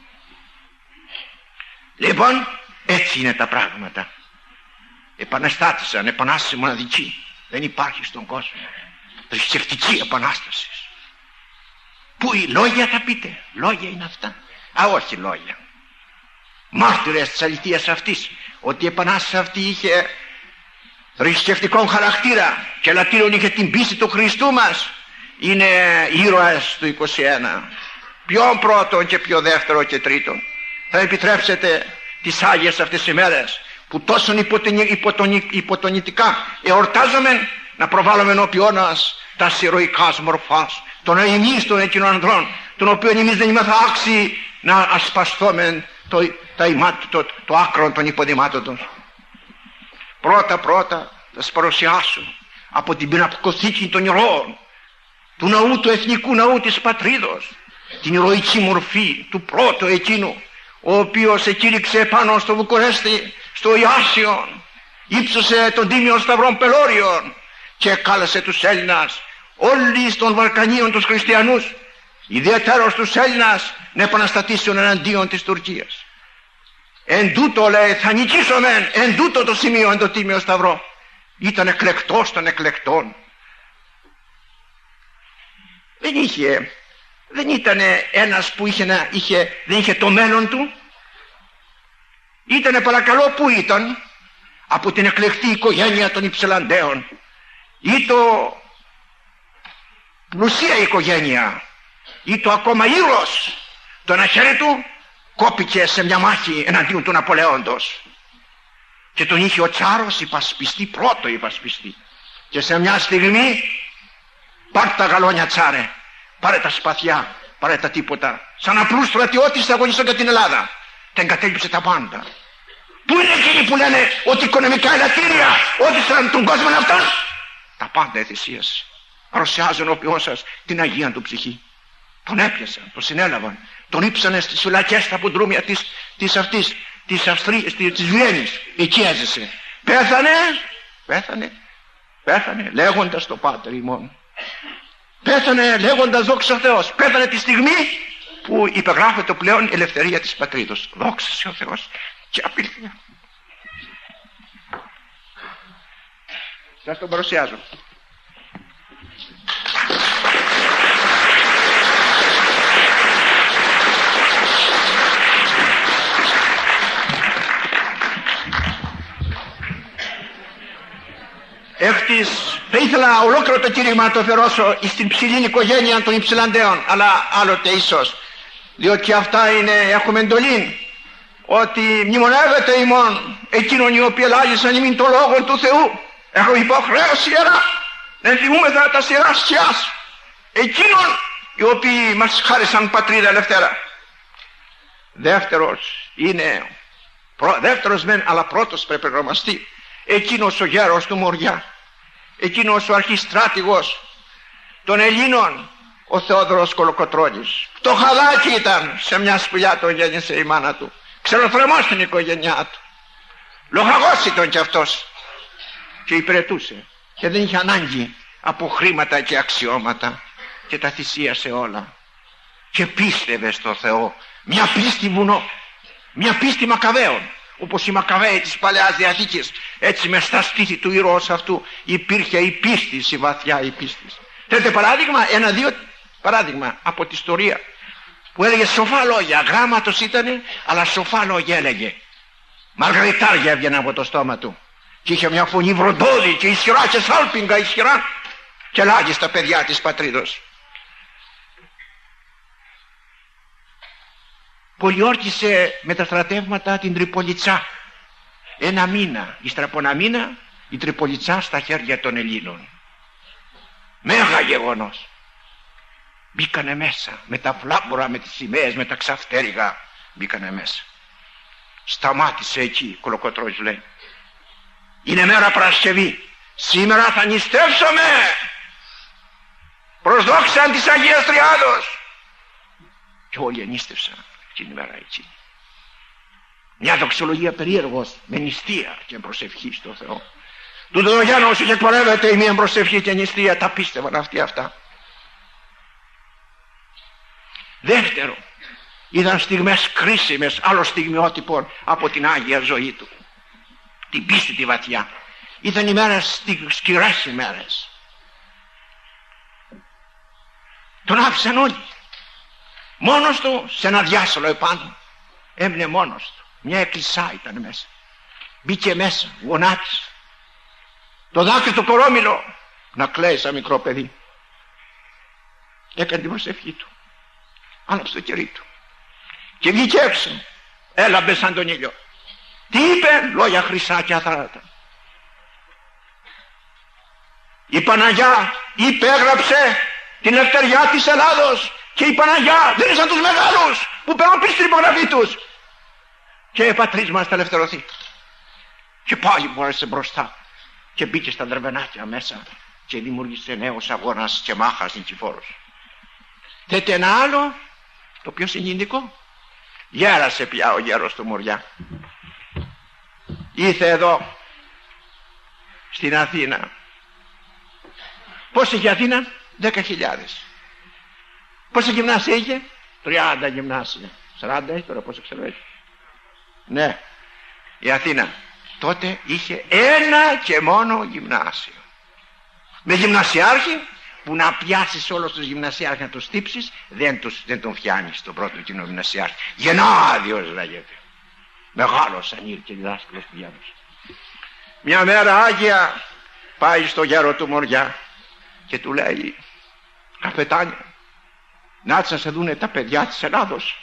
Λοιπόν, έτσι είναι τα πράγματα. Επαναστάτησαν, επανάσταση μοναδική. Δεν υπάρχει στον κόσμο. Θρησκευτική επανάσταση. Πού οι λόγια θα πείτε, λόγια είναι αυτά? Α, όχι λόγια. Μάρτυρες της αληθείας αυτής, ότι η επανάσταση αυτή είχε θρησκευτικό χαρακτήρα και λατρείων είχε την πίστη του Χριστού μας, είναι ήρωες του είκοσι ένα. Ποιον πρώτον και ποιο δεύτερο και τρίτον? Θα επιτρέψετε τις Άγιες αυτές οι μέρες που τόσο υποτονητικά εορτάζαμε να προβάλλουμε ενώπιόν μας τα ηρωικά μορφάς των εμείς εκείνων ανδρών, των οποίων εμείς δεν είμαστε άξιοι να ασπαστούμε το, το, το, το άκρο των υποδημάτων τους. Πρώτα πρώτα θα σας παρουσιάσω από την πινακοθήκη των ηρώων του ναού, του εθνικού ναού της πατρίδος, την ηρωική μορφή του πρώτου εκείνου, ο οποίος εκήρυξε πάνω στο Βουκουρέστι, στο Ιάσιον, ύψωσε τον τίμιο σταυρών πελώριων και κάλεσε τους Έλληνας, όλοι των Βαλκανίων τους χριστιανούς, ιδιαίτερος τους Έλληνας, να επαναστατήσουν εναντίον της Τουρκίας. Εν τούτο, λέει, θα νικήσουμε, εν τούτο το σημείο, εν το τίμιο σταυρό. Ήταν εκλεκτός των εκλεκτών. Δεν είχε, δεν ήταν ένας που είχε, είχε, δεν είχε το μέλλον του. Ήτανε, παρακαλώ, που ήταν? Από την εκλεκτή οικογένεια των Υψηλαντέων. Ή το πλουσία οικογένεια, ή το ακόμα ήρωος. Το ένα χέρι του κόπηκε σε μια μάχη εναντίον του Ναπολεόντος και τον είχε ο Τσάρος υπασπιστεί, πρώτο υπασπιστεί, και σε μια στιγμή πάρε τα γαλόνια, Τσάρε, πάρε τα σπαθιά, πάρε τα τίποτα, σαν απλούς στρατιώτης θα αγωνιστώ για την Ελλάδα. Τα εγκατέλειψε τα πάντα. Πού είναι εκείνοι που λένε ότι οικονομικά ελαττήρια, ότι σαν τον κόσμο αυτόν? Τα πάντα εθυσίασε. Παρουσιάζουν ενώπιόν σας την Αγία του ψυχή. Τον έπιασαν, τον συνέλαβαν, τον ύψανε στις φυλακές στα πουντρούμια της, της αυτής, της Αυστρίας, της, της Βιέννης. Εκεί έζησε. Πέθανε, πέθανε, πέθανε λέγοντας το Πάτερ ημών. Πέθανε λέγοντας δόξα Θεός. Πέθανε τη στιγμή που υπεγράφεται πλέον η ελευθερία της πατρίδος. Δόξα σε ο Θεός και απήλθεια. Σας τον παρουσιάζω. Έχτης, θα ήθελα ολόκληρο το κήρυγμα να το αφιερώσω στην ψηλή οικογένεια των Υψηλαντέων, αλλά άλλοτε ίσως, διότι αυτά είναι, έχουμε εντολή ότι μνημονεύεται ημών εκείνων οι οποίοι ελάγησαν ημίν το λόγο του Θεού. Έχω υποχρέωση ιερά να ενθυμούμεθα τα σειρά σκιάς εκείνων οι οποίοι μας χάρισαν πατρίδα ελευθέρα. Δεύτερος είναι, προ, δεύτερος μεν, αλλά πρώτος πρέπει να ονομαστεί εκείνος ο γέρος του Μοριά, εκείνος ο αρχιστράτηγος των Ελλήνων, ο Θεόδωρος Κολοκοτρώνης. Το χαδάκι ήταν, σε μια σπηλιά τον γέννησε η μάνα του, ξεροθρεμός στην οικογένειά του, λοχαγός ήταν κι αυτός και υπηρετούσε και δεν είχε ανάγκη από χρήματα και αξιώματα και τα θυσίασε όλα και πίστευε στο Θεό, μια πίστη βουνό, μια πίστη Μακαβαίων, όπως οι Μακαβαίοι της Παλαιάς Διαθήκης. Έτσι μες στα στήθη του ήρωος αυτού υπήρχε η πίστη, η βαθιά η πίστη. Θέλετε παράδειγμα, ένα-δύο παράδειγμα από την ιστορία που έλεγε σοφά λόγια, γράμματος ήτανε, αλλά σοφά λόγια έλεγε. Μαργαριτάρια έβγαιναν από το στόμα του και είχε μια φωνή βροντόδη και ισχυρά και σάλπιγγα ισχυρά και λάγει στα παιδιά της πατρίδος. Πολιόρκησε με τα στρατεύματα την Τριπολιτσά ένα μήνα, ύστερα από ένα μήνα η Τριπολιτσά στα χέρια των Ελλήνων. Μέγα γεγονός. Μπήκανε μέσα με τα φλάμπορα, με τις σημαίες, με τα ξαφτέρυγα, μπήκανε μέσα. Σταμάτησε εκεί, Κολοκοτρώνης λέει, είναι μέρα Παρασκευή, σήμερα θα νηστεύσουμε προς δόξαν της Αγίας Τριάδος. Και όλοι ενίστευσαν την ημέρα εκεί. Μια δοξολογία περίεργος, με νηστεία και προσευχή στο Θεό. Του Δωγιάννου όσο και εκπορεύεται η μία προσευχή και νηστεία, τα πίστευαν αυτοί αυτά. Δεύτερο, είδαν στιγμές κρίσιμες, άλλο στιγμιότυπο από την Άγια ζωή του, την πίστη τη βαθιά. Είδαν ημέρες, σκληρές ημέρες. Τον άφησαν όλοι. Μόνος του σε ένα διάσωλο επάνω. Έμεινε μόνος του. Μια εκκλησά ήταν μέσα. Μπήκε μέσα, γονάτισε. Το δάκρυ του κορόμιλο να κλαίει σαν μικρό παιδί. Έκανε την προσευχή του. Άναψε το κερί του. Και βγήκε έξω. Έλαμπε σαν τον ήλιο. Τι είπε? Λόγια χρυσά και αθράτα. Η Παναγιά υπέγραψε την ελευθεριά της Ελλάδος. Και η Παναγιά δεν είναι σαν τους μεγάλους που παίρνουν πίσω την υπογραφή τους. Και η πατρίς μας θα ελευθερωθεί. Και πάλι μπόρεσε μπροστά και μπήκε στα δρεβενάκια μέσα και δημιούργησε νέος αγώνας και μάχας νικηφόρος. Θέτε ένα άλλο, το πιο συγκινητικό. Γέρασε πια ο γέρος του Μοριά. Ήρθε εδώ στην Αθήνα. Πώς είχε Αθήνα? Δέκα χιλιάδες. Πόσα γυμνάσια είχε? Τριάντα γυμνάσια. Σαράντα έχει τώρα, πόσο ξέρω έχει. Ναι, η Αθήνα τότε είχε ένα και μόνο γυμνάσιο. Με γυμνασιάρχη που να πιάσεις όλους τους γυμνασιάρχες να τους τύψεις, δεν, τους, δεν τον φτιάνεις τον πρώτο κοινό γυμνασιάρχη. Γενάδιος λέγεται. Μεγάλος ανήρ και διδάσκαλος του διάδοση. Μια μέρα Άγια πάει στο γέρο του Μοριά και του λέει: καπετάνια, να να σε δούνε τα παιδιά της Ελλάδος.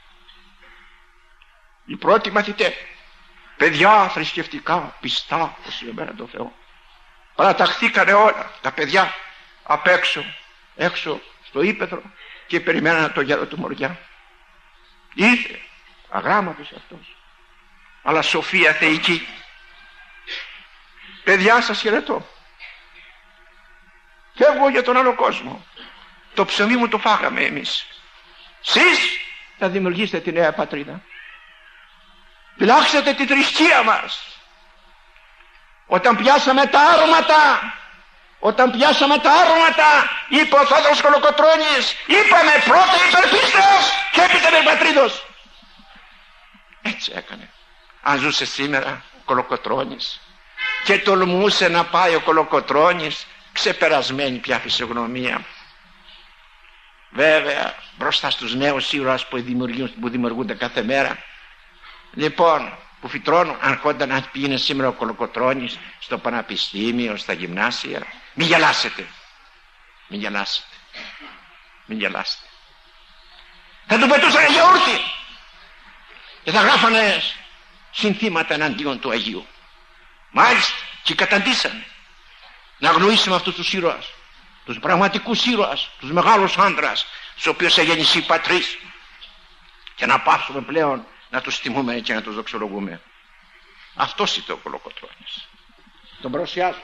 Οι πρώτοι μαθητές, παιδιά θρησκευτικά, πιστά, προσιλωμένα το Θεό. Παραταχθήκανε όλα τα παιδιά απ' έξω, έξω στο ύπαιδρο και περιμένανε το γέρο του Μοριά. Ήρθε αγράμματος αυτός, αλλά σοφία θεϊκή. Παιδιά, σας χαιρετώ. Φεύγω για τον άλλο κόσμο. Το ψωμί μου το φάγαμε εμείς. Σεις θα δημιουργήσετε τη νέα πατρίδα. Φυλάξετε τη θρησκεία μας. Όταν πιάσαμε τα άρωματα, όταν πιάσαμε τα άρωματα, είπε ο Θόδωρος Κολοκοτρώνης, είπαμε πρώτα υπερπίστεως και έπειτα υπερπατρίδος. Έτσι έκανε. Αν ζούσε σήμερα ο Κολοκοτρώνης και τολμούσε να πάει ο Κολοκοτρώνης, ξεπερασμένη πια φυσιογνωμία, βέβαια μπροστά στους νέους ήρωες που δημιουργούν, που δημιουργούνται κάθε μέρα, λοιπόν, που φυτρώνουν, αν κόντα να πήγαινε σήμερα ο Κολοκοτρώνης στο πανεπιστήμιο, στα γυμνάσια, μην γελάσετε, μην γελάσετε, μην γελάσετε. Θα του πετούσανε γιαούρτι και θα γράφανε συνθήματα εναντίον του Αγίου. Μάλιστα, και καταντήσανε να αγνοήσουμε αυτούς τους ήρωες, τους πραγματικούς ήρωες, τους μεγάλους άντρας, στους οποίους εγέννησε η πατρίς, και να πάψουμε πλέον να τους τιμούμε και να τους δοξολογούμε. Αυτός ήταν ο Κολοκοτρώνης. Τον παρουσιάζω.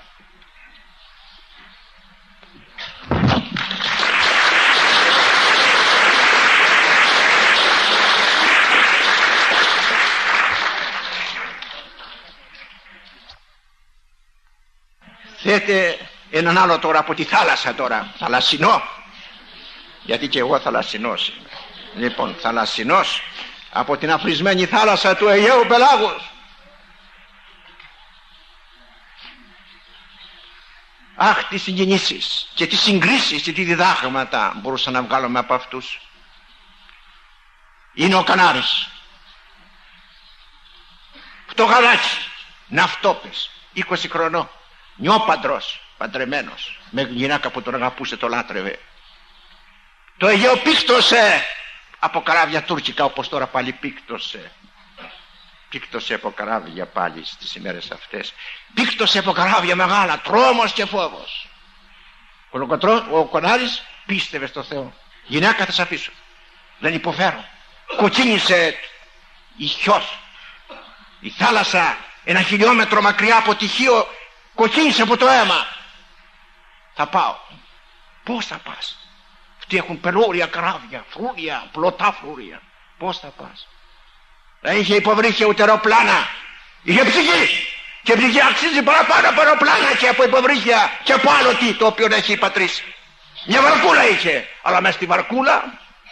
Θέτε έναν άλλο τώρα από τη θάλασσα τώρα, θαλασσινό, γιατί και εγώ θαλασσινός είμαι. Λοιπόν, θαλασσινός από την αφρισμένη θάλασσα του Αιγαίου Πελάγους. Αχ, τι συγκινήσεις και τι συγκρίσεις και τι διδάγματα μπορούσα να βγάλουμε από αυτούς. Είναι ο Κανάρης, φτωχαδάκι, ναυτόπης, είκοσι χρονών, νιόπαντρος, παντρεμένος, με γυναίκα που τον αγαπούσε, το λάτρευε. Το Αιγαίο πήκτωσε από καράβια τουρκικά, όπως τώρα πάλι πήκτωσε. Πήκτωσε από καράβια πάλι στις ημέρες αυτές. Πήκτωσε από καράβια μεγάλα, τρόμος και φόβος. Ο Κονάρης πίστευε στο Θεό. Γυναίκα, θα σε αφήσω, δεν υποφέρω. Κοκκίνησε η χιός, η θάλασσα ένα χιλιόμετρο μακριά από τη Χίο, κοκκίνησε από το αίμα. Θα πάω. Πώς θα πας? Αυτοί έχουν πελώρια καράβια, φρούρια, πλωτά φρούρια. Πώς θα πας? Δεν είχε υποβρύχια ούτε αεροπλάνα. Είχε ψυχή. Και ψυχή αξίζει παραπάνω από αεροπλάνα και από υποβρύχια και από άλλο τι το οποίο έχει η πατρίς. Μια βαρκούλα είχε. Αλλά μέσα στη βαρκούλα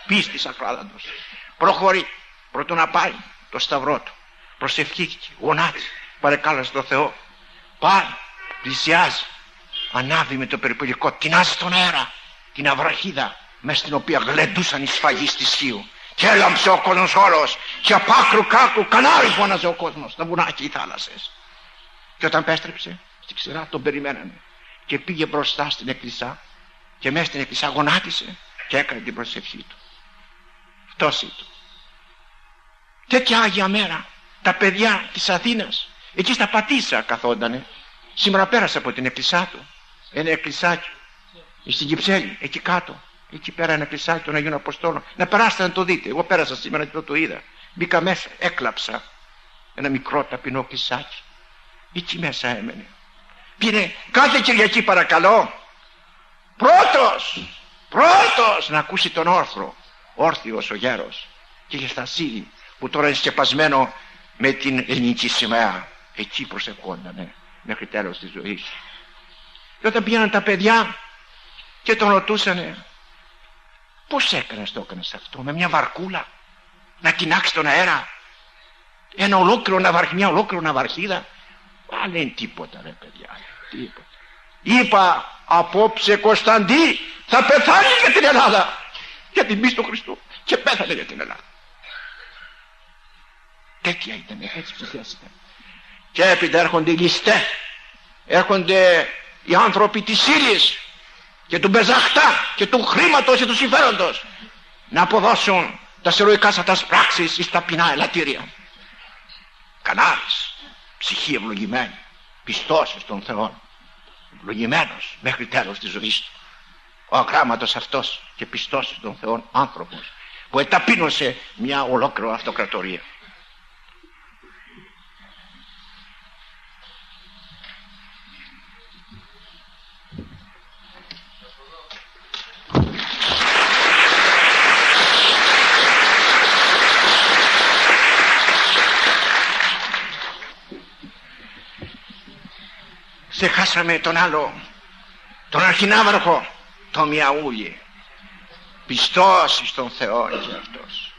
πίστης ακράδαντος. Προχωρεί, πρώτο να πάει το σταυρό του, προσευχήθηκε, γονάτισε, παρεκάλεσε τον Θεό. Πάει, πλησιάζει, ανάβει με το περιπολικό, τεινάζει στον αέρα την αβραχίδα μέσα στην οποία γλεντούσαν οι σφαγείς της Χίου, και έλαμψε ο κόσμος όλος, και απ' άκρου κάκου κανάρι φώναζε ο κόσμος, τα βουνά και οι θάλασσες. Και όταν πέστρεψε στη ξηρά τον περιμένανε και πήγε μπροστά στην εκκλησιά, και μέσα στην εκκλησιά γονάτισε και έκανε την προσευχή του. Αυτός ήταν. Τέτοια Άγια μέρα τα παιδιά της Αθήνας, εκεί στα Πατήσια καθόντανε. Σήμερα πέρασε από την εκκλησιά του, ένα εκκλησάκι στην Κυψέλη, εκεί κάτω, εκεί πέρα ένα εκκλησάκι των Αγίων Αποστόλων. Να περάσετε να το δείτε. Εγώ πέρασα σήμερα και το, το είδα. Μπήκα μέσα, έκλαψα. Ένα μικρό ταπεινό εκκλησάκι, εκεί μέσα έμενε. Πήρε κάθε Κυριακή, παρακαλώ, πρώτος πρώτος να ακούσει τον όρθρο, όρθιος ο γέρος, και είχε στασίλι που τώρα είναι σκεπασμένο με την ελληνική σημαία. Εκεί προσευχόντανε μέχρι τέλος της ζωής. Και όταν πήγαιναν τα παιδιά και τον ρωτούσανε, πώς έκανες, το έκανες αυτό, με μια βαρκούλα να τεινάξει τον αέρα, ένα ολόκληρο ναυαρχ, μια ολόκληρο ναυαρχίδα? Α, λένε τίποτα ρε παιδιά, τίποτα. Είπα, απόψε Κωνσταντί θα πεθάνει για την Ελλάδα, για την πίστη του Χριστού, και πέθανε για την Ελλάδα. Τέτοια ήταν, έτσι ψυχές ήταν. Και έπειτα έρχονται οι ληστές, έρχονται οι άνθρωποι της ύλης και του μπεζαχτά και του χρήματος και του συμφέροντος να αποδώσουν τα ηρωικά σας πράξεις εις ταπεινά ελαττήρια. Κανάρης, ψυχή ευλογημένη, πιστός στον Θεό, ευλογημένος μέχρι τέλος της ζωής του. Ο αγράμματος αυτός και πιστός στον Θεό άνθρωπος που εταπείνωσε μια ολόκληρη αυτοκρατορία. Ξεχάσαμε τον άλλο, τον αρχινάβαρχο, τον Μιαούλη. Πιστός στον Θεό και αυτός.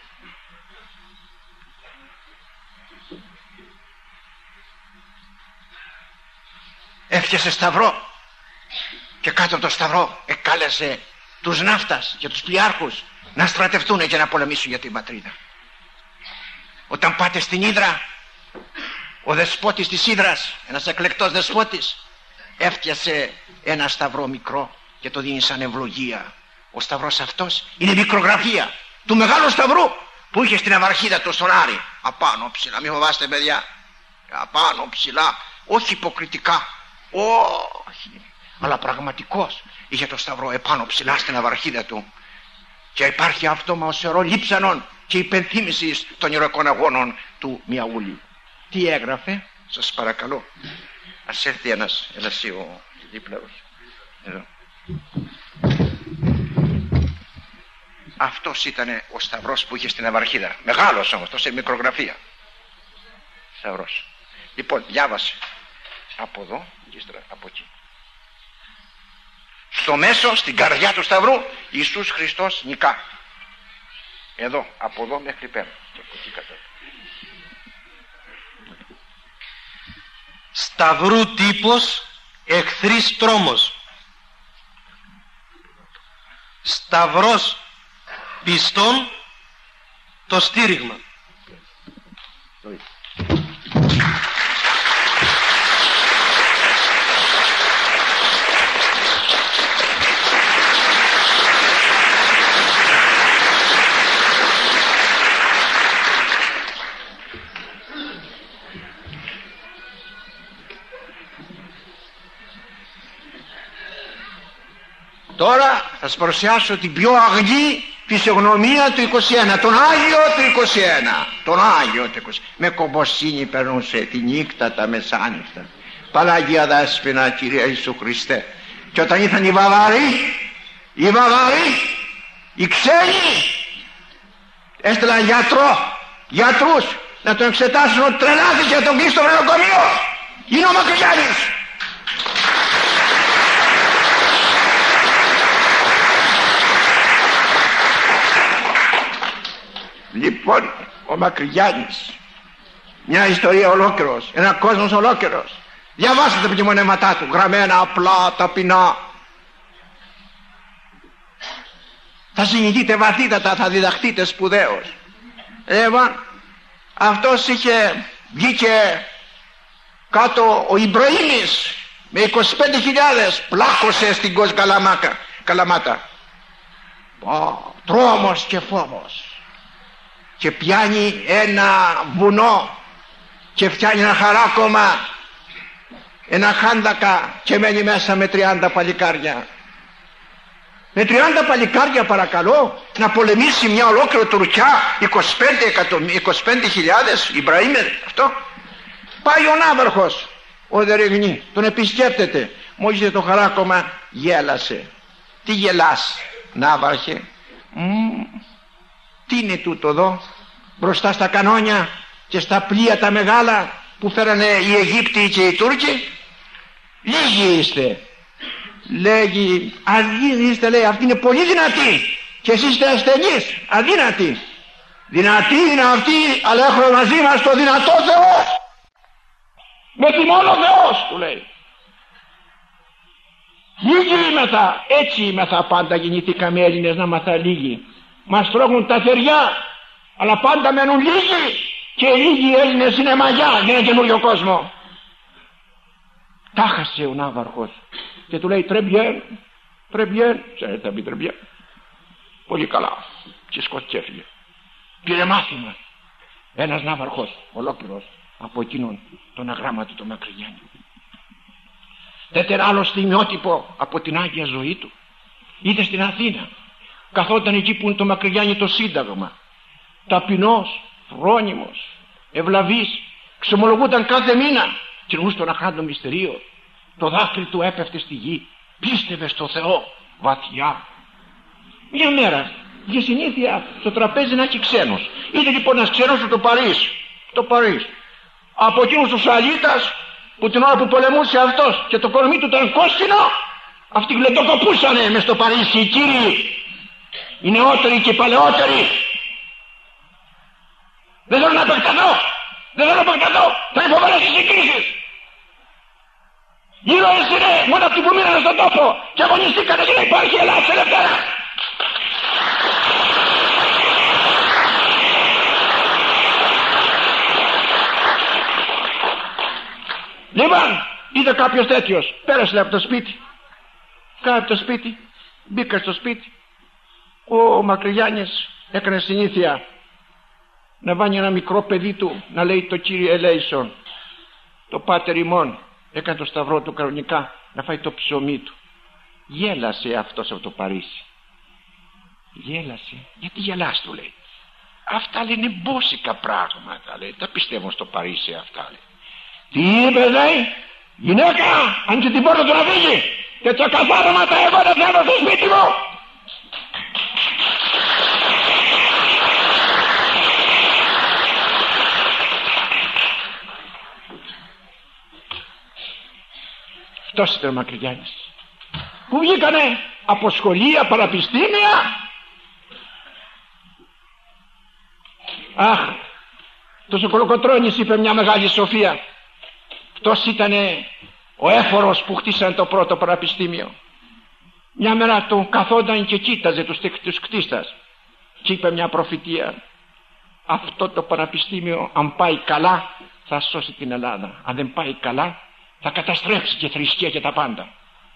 Έφτιασε σταυρό και κάτω από το σταυρό εκάλεσε τους ναύτας και τους πλοιάρχους να στρατευτούν και να πολεμήσουν για την πατρίδα. Όταν πάτε στην Ύδρα, ο δεσπότης της Ύδρας, ένας εκλεκτός δεσπότης, έφτιασε ένα σταυρό μικρό και το δίνει σαν ευλογία. Ο σταυρός αυτός είναι μικρογραφία του μεγάλου σταυρού που είχε στην αυαρχίδα του στον Άρη. Απάνω ψηλά, μην φοβάστε παιδιά, απάνω ψηλά, όχι υποκριτικά, όχι, αλλά πραγματικός είχε το σταυρό επάνω ψηλά στην αυαρχίδα του. Και υπάρχει αυτόμα ως αιρώ λείψανον και υπενθύμησης των ηρωικών αγώνων του Μιαούλη. Τι έγραφε, σας παρακαλώ, ας έρθει ένας ελασσίο δίπλαος εδώ. Αυτός ήταν ο σταυρός που είχε στην αυαρχίδα, μεγάλος όμως, τόσο μικρογραφία σταυρός. Λοιπόν, διάβασε από εδώ και από εκεί. Στο μέσο, στην καρδιά του σταυρού, Ιησούς Χριστός νικά. Εδώ, από εδώ μέχρι πέρα. Σταυρού τύπος, εχθρής τρόμος. Σταυρός πιστών, το στήριγμα. Τώρα θα σας παρουσιάσω την πιο αγνή φυσιογνωμία του είκοσι ένα, τον Άγιο του είκοσι ένα, τον Άγιο του είκοσι ένα. Με κομποσύνη περνούσε τη νύχτα τα μεσάνυχτα. Παλάγια Δέσποινα, Κυρία Ιησού Χριστέ. Και όταν ήρθαν οι Βαβάροι, οι Βαβάροι, οι ξένοι, έστειλαν γιατρό, γιατρούς να τον εξετάσουν ότι τρελάθηκε, να τον κλείσει στο νοσοκομείο. Είναι ο Μακρυγιάννης. Λοιπόν, ο Μακρυγιάννης, μια ιστορία ολόκληρος, ένα κόσμος ολόκληρος. Διαβάστε τα μνημονεύματά του, γραμμένα απλά, ταπεινά. Θα συνηθείτε βαθύτατα, θα διδαχτείτε σπουδαίως. Λοιπόν, αυτός είχε, βγήκε κάτω ο Ιμπραήμις με είκοσι πέντε χιλιάδες, πλάκωσε στην Κοσκαλαμάκα, Καλαμάτα. Ω, τρόμος και φόβος. Και πιάνει ένα βουνό και φτιάνει ένα χαράκωμα, ένα χάντακα, και μένει μέσα με τριάντα παλικάρια. Με τριάντα παλικάρια, παρακαλώ, να πολεμήσει μια ολόκληρη Τουρκιά, είκοσι πέντε χιλιάδες Ιμπραήμες, αυτό. Πάει ο ναύαρχος, ο Δερεγνή, τον επισκέπτεται. Μόλις είδε το χαράκωμα, γέλασε. Τι γελάς, ναύαρχε? Μ, τι είναι τούτο εδώ, μπροστά στα κανόνια και στα πλοία τα μεγάλα που φέρανε οι Αιγύπτιοι και οι Τούρκοι? Λίγοι είστε. Λέγει, αδύνατοι είστε, λέει, αυτή είναι πολύ δυνατή και εσείς είστε ασθενείς, αδύνατοι. Δυνατή είναι αυτή, αλλά έχουμε μαζί μας το δυνατό Θεό. Με τη μόνο Θεός, του λέει. Λίγοι είμεθα, έτσι είμεθα πάντα, γεννηθήκαμε Έλληνες, να μαθα λίγοι. Μας τρώγουν τα θεριά, αλλά πάντα μένουν λίγοι, και οι λίγοι Έλληνες είναι μαγιά για ένα καινούριο κόσμο. Τάχασε ο ναύαρχος και του λέει, τρεμπιέν, τρεμπιέν, ξέρετε θα πει τρεμπιέν. Πολύ καλά, και σκοτκέφυγε. Πήρε μάθημα ένας ναύαρχος ολόκληρος από εκείνον τον αγράμματο του Μακρυγιάννη. Τέτοιο άλλο στιγμιότυπο από την Άγια ζωή του. Είδε στην Αθήνα, καθόταν εκεί που είναι το Μακρυγιάννη το Σύνταγμα, ταπεινός, φρόνιμος, ευλαβής, ξομολογούταν κάθε μήνα, κυνηγούσε τον αχράντο μυστηρίο. Το δάκρυ του έπεφτε στη γη, πίστευε στο Θεό βαθιά. Μια μέρα για συνήθεια στο τραπέζι να έχει ξένος. Είδε λοιπόν ένας ξένος στο Παρίσι, το Παρίσι, από εκείνους τους αλήτας που την ώρα που πολεμούσε αυτός και το κορμί του ήταν κόσκινο, αυτοί γλεντοκοπούσανε μες στο Παρίσι οι κύριοι, οι νεότεροι και οι παλαιότεροι. Δεν θέλω να επεκταθώ, δεν θέλω να επεκταθώ, θα είναι φοβερές οι συγκρίσεις. Ήρωες είναι μόνο αυτοί που μείνανε στον τόπο και αγωνιστήκανε για να υπάρχει Ελλάδα ελευθερία. Λοιπόν, είδε κάποιος τέτοιος, πέρασε από το σπίτι, κάτω από το σπίτι, μπήκα στο σπίτι. Ο Μακρυγιάννης έκανε συνήθεια να βάνει ένα μικρό παιδί του να λέει το Κύριε Ελέησον, το Πάτερ ημών. Έκανε το σταυρό του κανονικά να φάει το ψωμί του. Γέλασε αυτός από το Παρίσι. Γέλασε. Γιατί γελάς, του λέει? Αυτά λένε μπόσικα πράγματα, λέει. Τα πιστεύω στο Παρίσι αυτά, λέει. Τι είπε, λέει? Γυναίκα, άνοιξε την πόρτα του να φύγει. Τέτοια καθάραματα εγώ δεν θέλω στο σπίτι μου. Αυτός ήταν ο Μακρυγιάννης που βγήκανε από σχολεία, παραπιστήμια. Αχ, το Σοκολοκοτρώνης είπε μια μεγάλη σοφία. Αυτός ήταν ο έφορος που χτίσανε το πρώτο παραπιστήμιο. Μια μέρα τον καθόταν και κοίταζε τους, τους κτίστας και είπε μια προφητεία: αυτό το παραπιστήμιο αν πάει καλά θα σώσει την Ελλάδα, αν δεν πάει καλά θα καταστρέψει και θρησκεία και τα πάντα.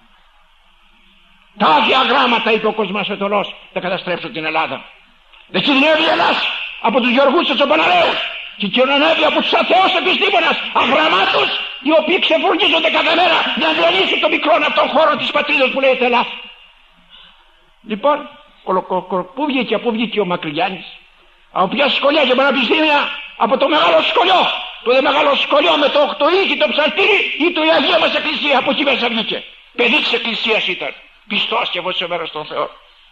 Τα άδεια γράμματα, είπε ο Κοσμάσετολός, θα καταστρέψουν την Ελλάδα. Δεν κινδυνεύει Ελλάς από τους Γεωργούς και τους Οπαναραίους, και κινδυνεύει από τους αθεούς επιστήμονες αγραμμάτους, οι οποίοι ξεφουργίζονται κάθε μέρα για να διαλύσουν το μικρό αυτόν χώρο της πατρίδας που λέγεται Ελλάς. Λοιπόν, πού βγήκε, πού βγήκε ο Μακρυγιάννης? Από ποια σχολεία και πανεπιστήμια? Από το μεγάλο σχολείο. Το δε μεγάλο σχολείο με το οκτωίκι, το ψαλτήρι ή το η Αγία μας Εκκλησία. Από εκεί μέσα βγήκε. Παιδί της Εκκλησίας ήταν. Πιστός και βοηθημένος στον Θεό.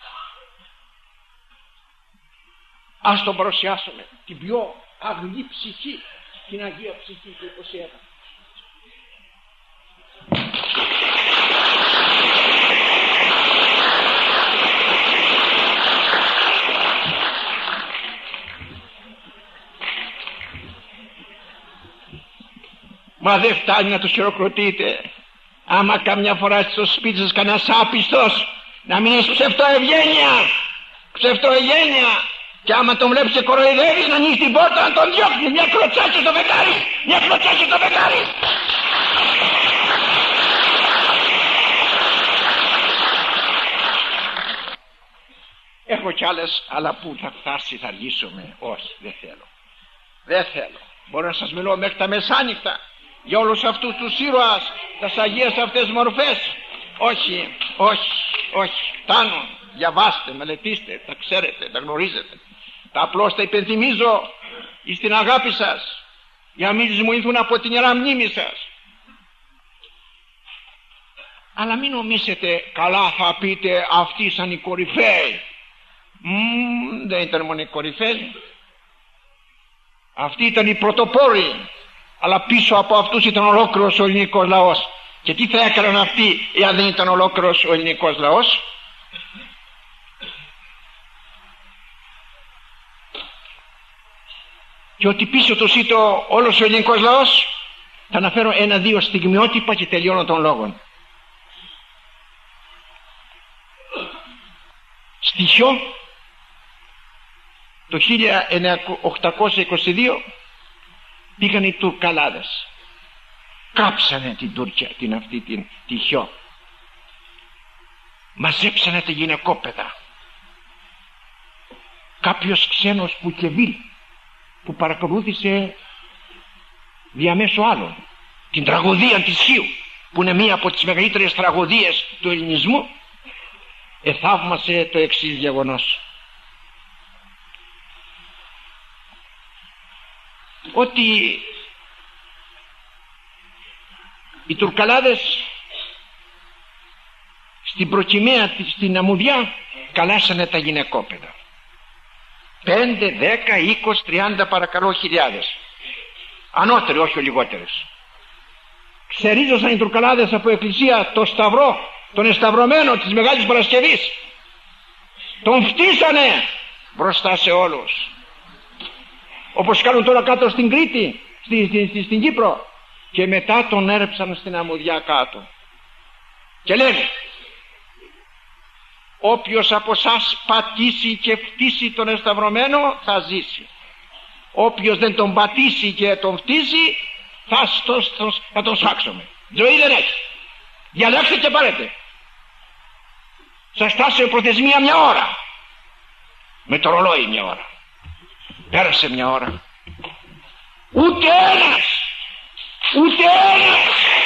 Ας τον παρουσιάσουμε την πιο αγνή ψυχή, την Αγία Ψυχή του είκοσι ένα. Μα δεν φτάνει να τους χειροκροτείτε. Άμα καμιά φορά στο σπίτι σας κανένας άπιστος, να μην είσαι ψευτοευγένεια, ψευτοευγένεια. Και άμα τον βλέπεις και κοροϊδεύεις, να ανοίξει την πόρτα, να τον διώχνεις. Μια κλωτσάκι στο φεγγάρι, μια κλωτσάκι στο φεγγάρι. Έχω κι άλλες, αλλά πού θα φτάσει, θα αργήσουμε. Όχι, δεν θέλω. Δεν θέλω. Μπορώ να σας μιλώ μέχρι τα μεσάνυχτα για όλους αυτούς τους ήρωας, τις αγίες αυτές μορφές. Όχι, όχι, όχι. Φτάνω. Διαβάστε, μελετήστε, τα ξέρετε, τα γνωρίζετε. Τα απλώς τα υπενθυμίζω εις την αγάπη σας, για να μην σμουηθούν από την Ιερά Μνήμη σας. Αλλά μην νομίσετε, καλά θα πείτε, αυτοί ήσαν οι κορυφαίοι. Μ, δεν ήταν μόνο οι κορυφαίοι. Αυτοί ήταν οι πρωτοπόροι. Αλλά πίσω από αυτούς ήταν ολόκληρος ο ελληνικός λαός. Και τι θα έκαναν αυτοί εάν δεν ήταν ολόκληρος ο ελληνικός λαός? Και ότι πίσω τους ήταν όλος ο ελληνικός λαός. Θα αναφέρω ένα-δύο στιγμιότυπα και τελειώνω των λόγων. Στη Χιό το χίλια οκτακόσια είκοσι δύο πήγαν οι Τουρκαλάδες, κάψανε την Τούρκια, την αυτή την τη Χιό, μαζέψανε τα γυναικόπαιδα. Κάποιος ξένος Πουκεβίλ που παρακολούθησε διαμέσου άλλων την τραγωδία της Χίου, που είναι μία από τις μεγαλύτερες τραγωδίες του ελληνισμού, εθαύμασε το εξής γεγονός: ότι οι Τουρκαλάδες στην προκυμαία, στην αμμουδιά, καλάσανε τα γυναικόπαιδα. Πέντε, δέκα, είκοσι, τριάντα παρακαλώ χιλιάδες, ανώτεροι, όχι ο λιγότερες. Ξερίζωσαν οι Τουρκαλάδες από εκκλησία το σταυρό, τον εσταυρωμένο της Μεγάλης Παρασκευής. Τον φτύσανε μπροστά σε όλους, όπως κάνουν τώρα κάτω στην Κρήτη, στη, στη, στη, στην Κύπρο. Και μετά τον έρεψαν στην αμμουδιά κάτω και λένε: όποιος από σας πατήσει και φτύσει τον εσταυρωμένο θα ζήσει. Όποιος δεν τον πατήσει και τον φτύσει θα, στο, στο, θα τον σφάξουμε. Ζωή δεν έχει. Διαλέξτε και πάρετε. Σας φτάσει προθεσμία μια ώρα. Με το ρολόι μια ώρα. Πέρασε μια ώρα. Ούτε ένας, ούτε ένας.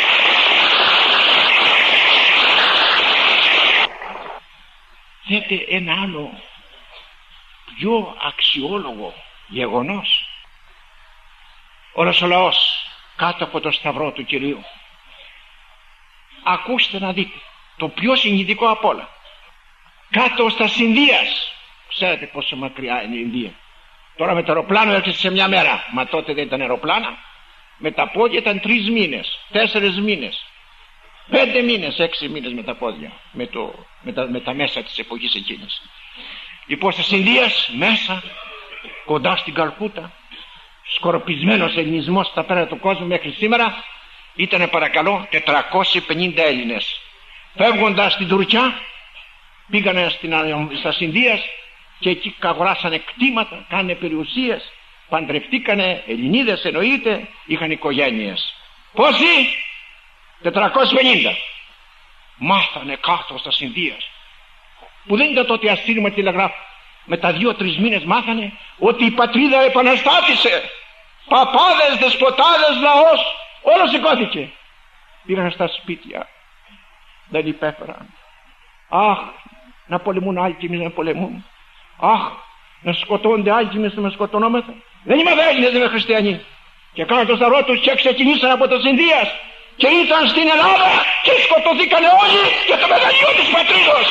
Δείτε ένα άλλο πιο αξιόλογο γεγονός. Όλος ο λαός κάτω από το σταυρό του Κυρίου. Ακούστε να δείτε το πιο συγκινητικό απ' όλα. Κάτω στα Ινδίας. Ξέρετε πόσο μακριά είναι η Ινδία. Τώρα με το αεροπλάνο έρχεσαι σε μια μέρα. Μα τότε δεν ήταν αεροπλάνα. Με τα πόδια ήταν τρεις μήνες, τέσσερις μήνες, πέντε μήνες, έξι μήνες με τα πόδια, με, το, με, τα, με τα μέσα της εποχής εκείνης. Λοιπόν, στις Ινδίες μέσα, κοντά στην Καλκούτα, σκορπισμένος ελληνισμός στα πέρα του κόσμου μέχρι σήμερα, ήταν παρακαλώ τετρακόσιοι πενήντα Έλληνες. Φεύγοντας στην Τουρκιά, πήγανε στα Ινδίες και εκεί αγοράσανε κτήματα, κάνανε περιουσίες, παντρευτήκανε Ελληνίδες, εννοείται, είχαν οικογένειες. Πόσοι? τετρακόσιοι πενήντα. Μάθανε κάτω στα Ινδίες, που δεν ήταν τότε αστήρμα τηλεγράφου. Με τα δύο-τρεις μήνες μάθανε ότι η πατρίδα επαναστάτησε. Παπάδες, δεσποτάδες, λαός, όλο σηκώθηκε. Πήγαν στα σπίτια, δεν υπέφεραν. Αχ, να πολεμούν άλλοι και εμείς να πολεμούν. Αχ, να σκοτώνται άλλοι και εμείς να σκοτωνόμεθα. Δεν είμαι Έλληνες, δεν είμαι χριστιανοί. Και κάναν το σταυρό τους και ξεκινήσαν από τις Ινδίες και ήρθαν στην Ελλάδα και σκοτωθήκανε όλοι για το μεγαλείο της πατρίδος.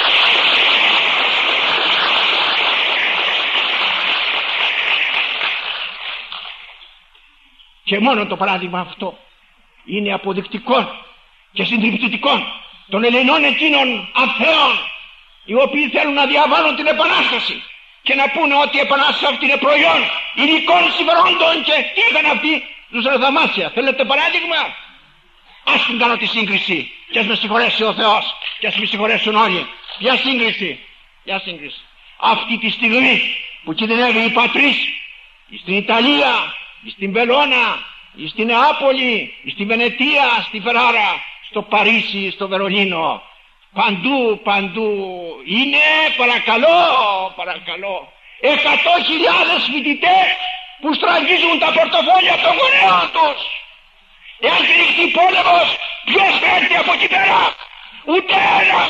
Και μόνο το παράδειγμα αυτό είναι αποδεικτικό και συντριπτικό των Ελληνών εκείνων αθέων, οι οποίοι θέλουν να διαβάλουν την Επανάσταση και να πούνε ότι η Επανάσταση αυτή είναι προϊόν υλικών συμφερόντων. Και τι είχαν αυτοί? ζούσαν δαμάσια. Θέλετε παράδειγμα? Ας την κάνω τη σύγκριση και ας με συγχωρέσει ο Θεός και ας με συγχωρέσουν όλοι. Ποια σύγκριση? Ποια σύγκριση? Αυτή τη στιγμή που κινδυνεύει η πατρίς στην Ιταλία, στην Βελώνα, στην Νεάπολη, στη Βενετία, στη Φεράρα, στο Παρίσι, στο Βερολίνο, παντού, παντού είναι, παρακαλώ, παρακαλώ, εκατό χιλιάδες φοιτητές που στραγγίζουν τα πορτοφόλια των γονέων τους. Εάν κηρυχθεί πόλεμος, ποιος θα έρθει από εκεί πέρα? Ούτε ένας,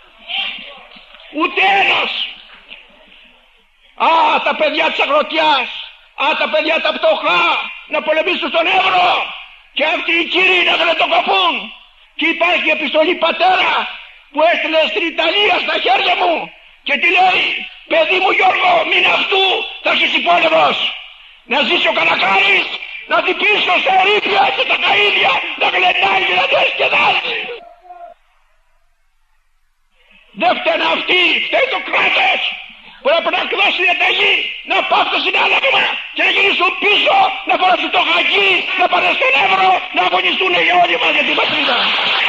ούτε ένας. Α, τα παιδιά της αγροτιάς, α, τα παιδιά τα πτωχά να πολεμήσουν στον Εύρο και αυτοί οι κύριοι να δεν το κοπούν. Και υπάρχει επιστολή πατέρα που έστειλε στην Ιταλία στα χέρια μου και τι λέει? Παιδί μου Γιώργο, μην αυτού, θα αρχίσει πόλεμος. Να ζήσει ο Καλακάρης, να δει πίσω στα ερήπια και τα καΐδια, να γλεντάει και να διασκεδάζει. Δεν φταίνε αυτοί, φταίει το κράτος. Πρέπει να εκδώσει διαταγή, να πάψουν συνάλλαγμα και να γυρίσουν πίσω, να φοράσουν το χακί, να πάνε στον Εύρο, να αγωνιστούν για όλοι μας για την πατρίδα.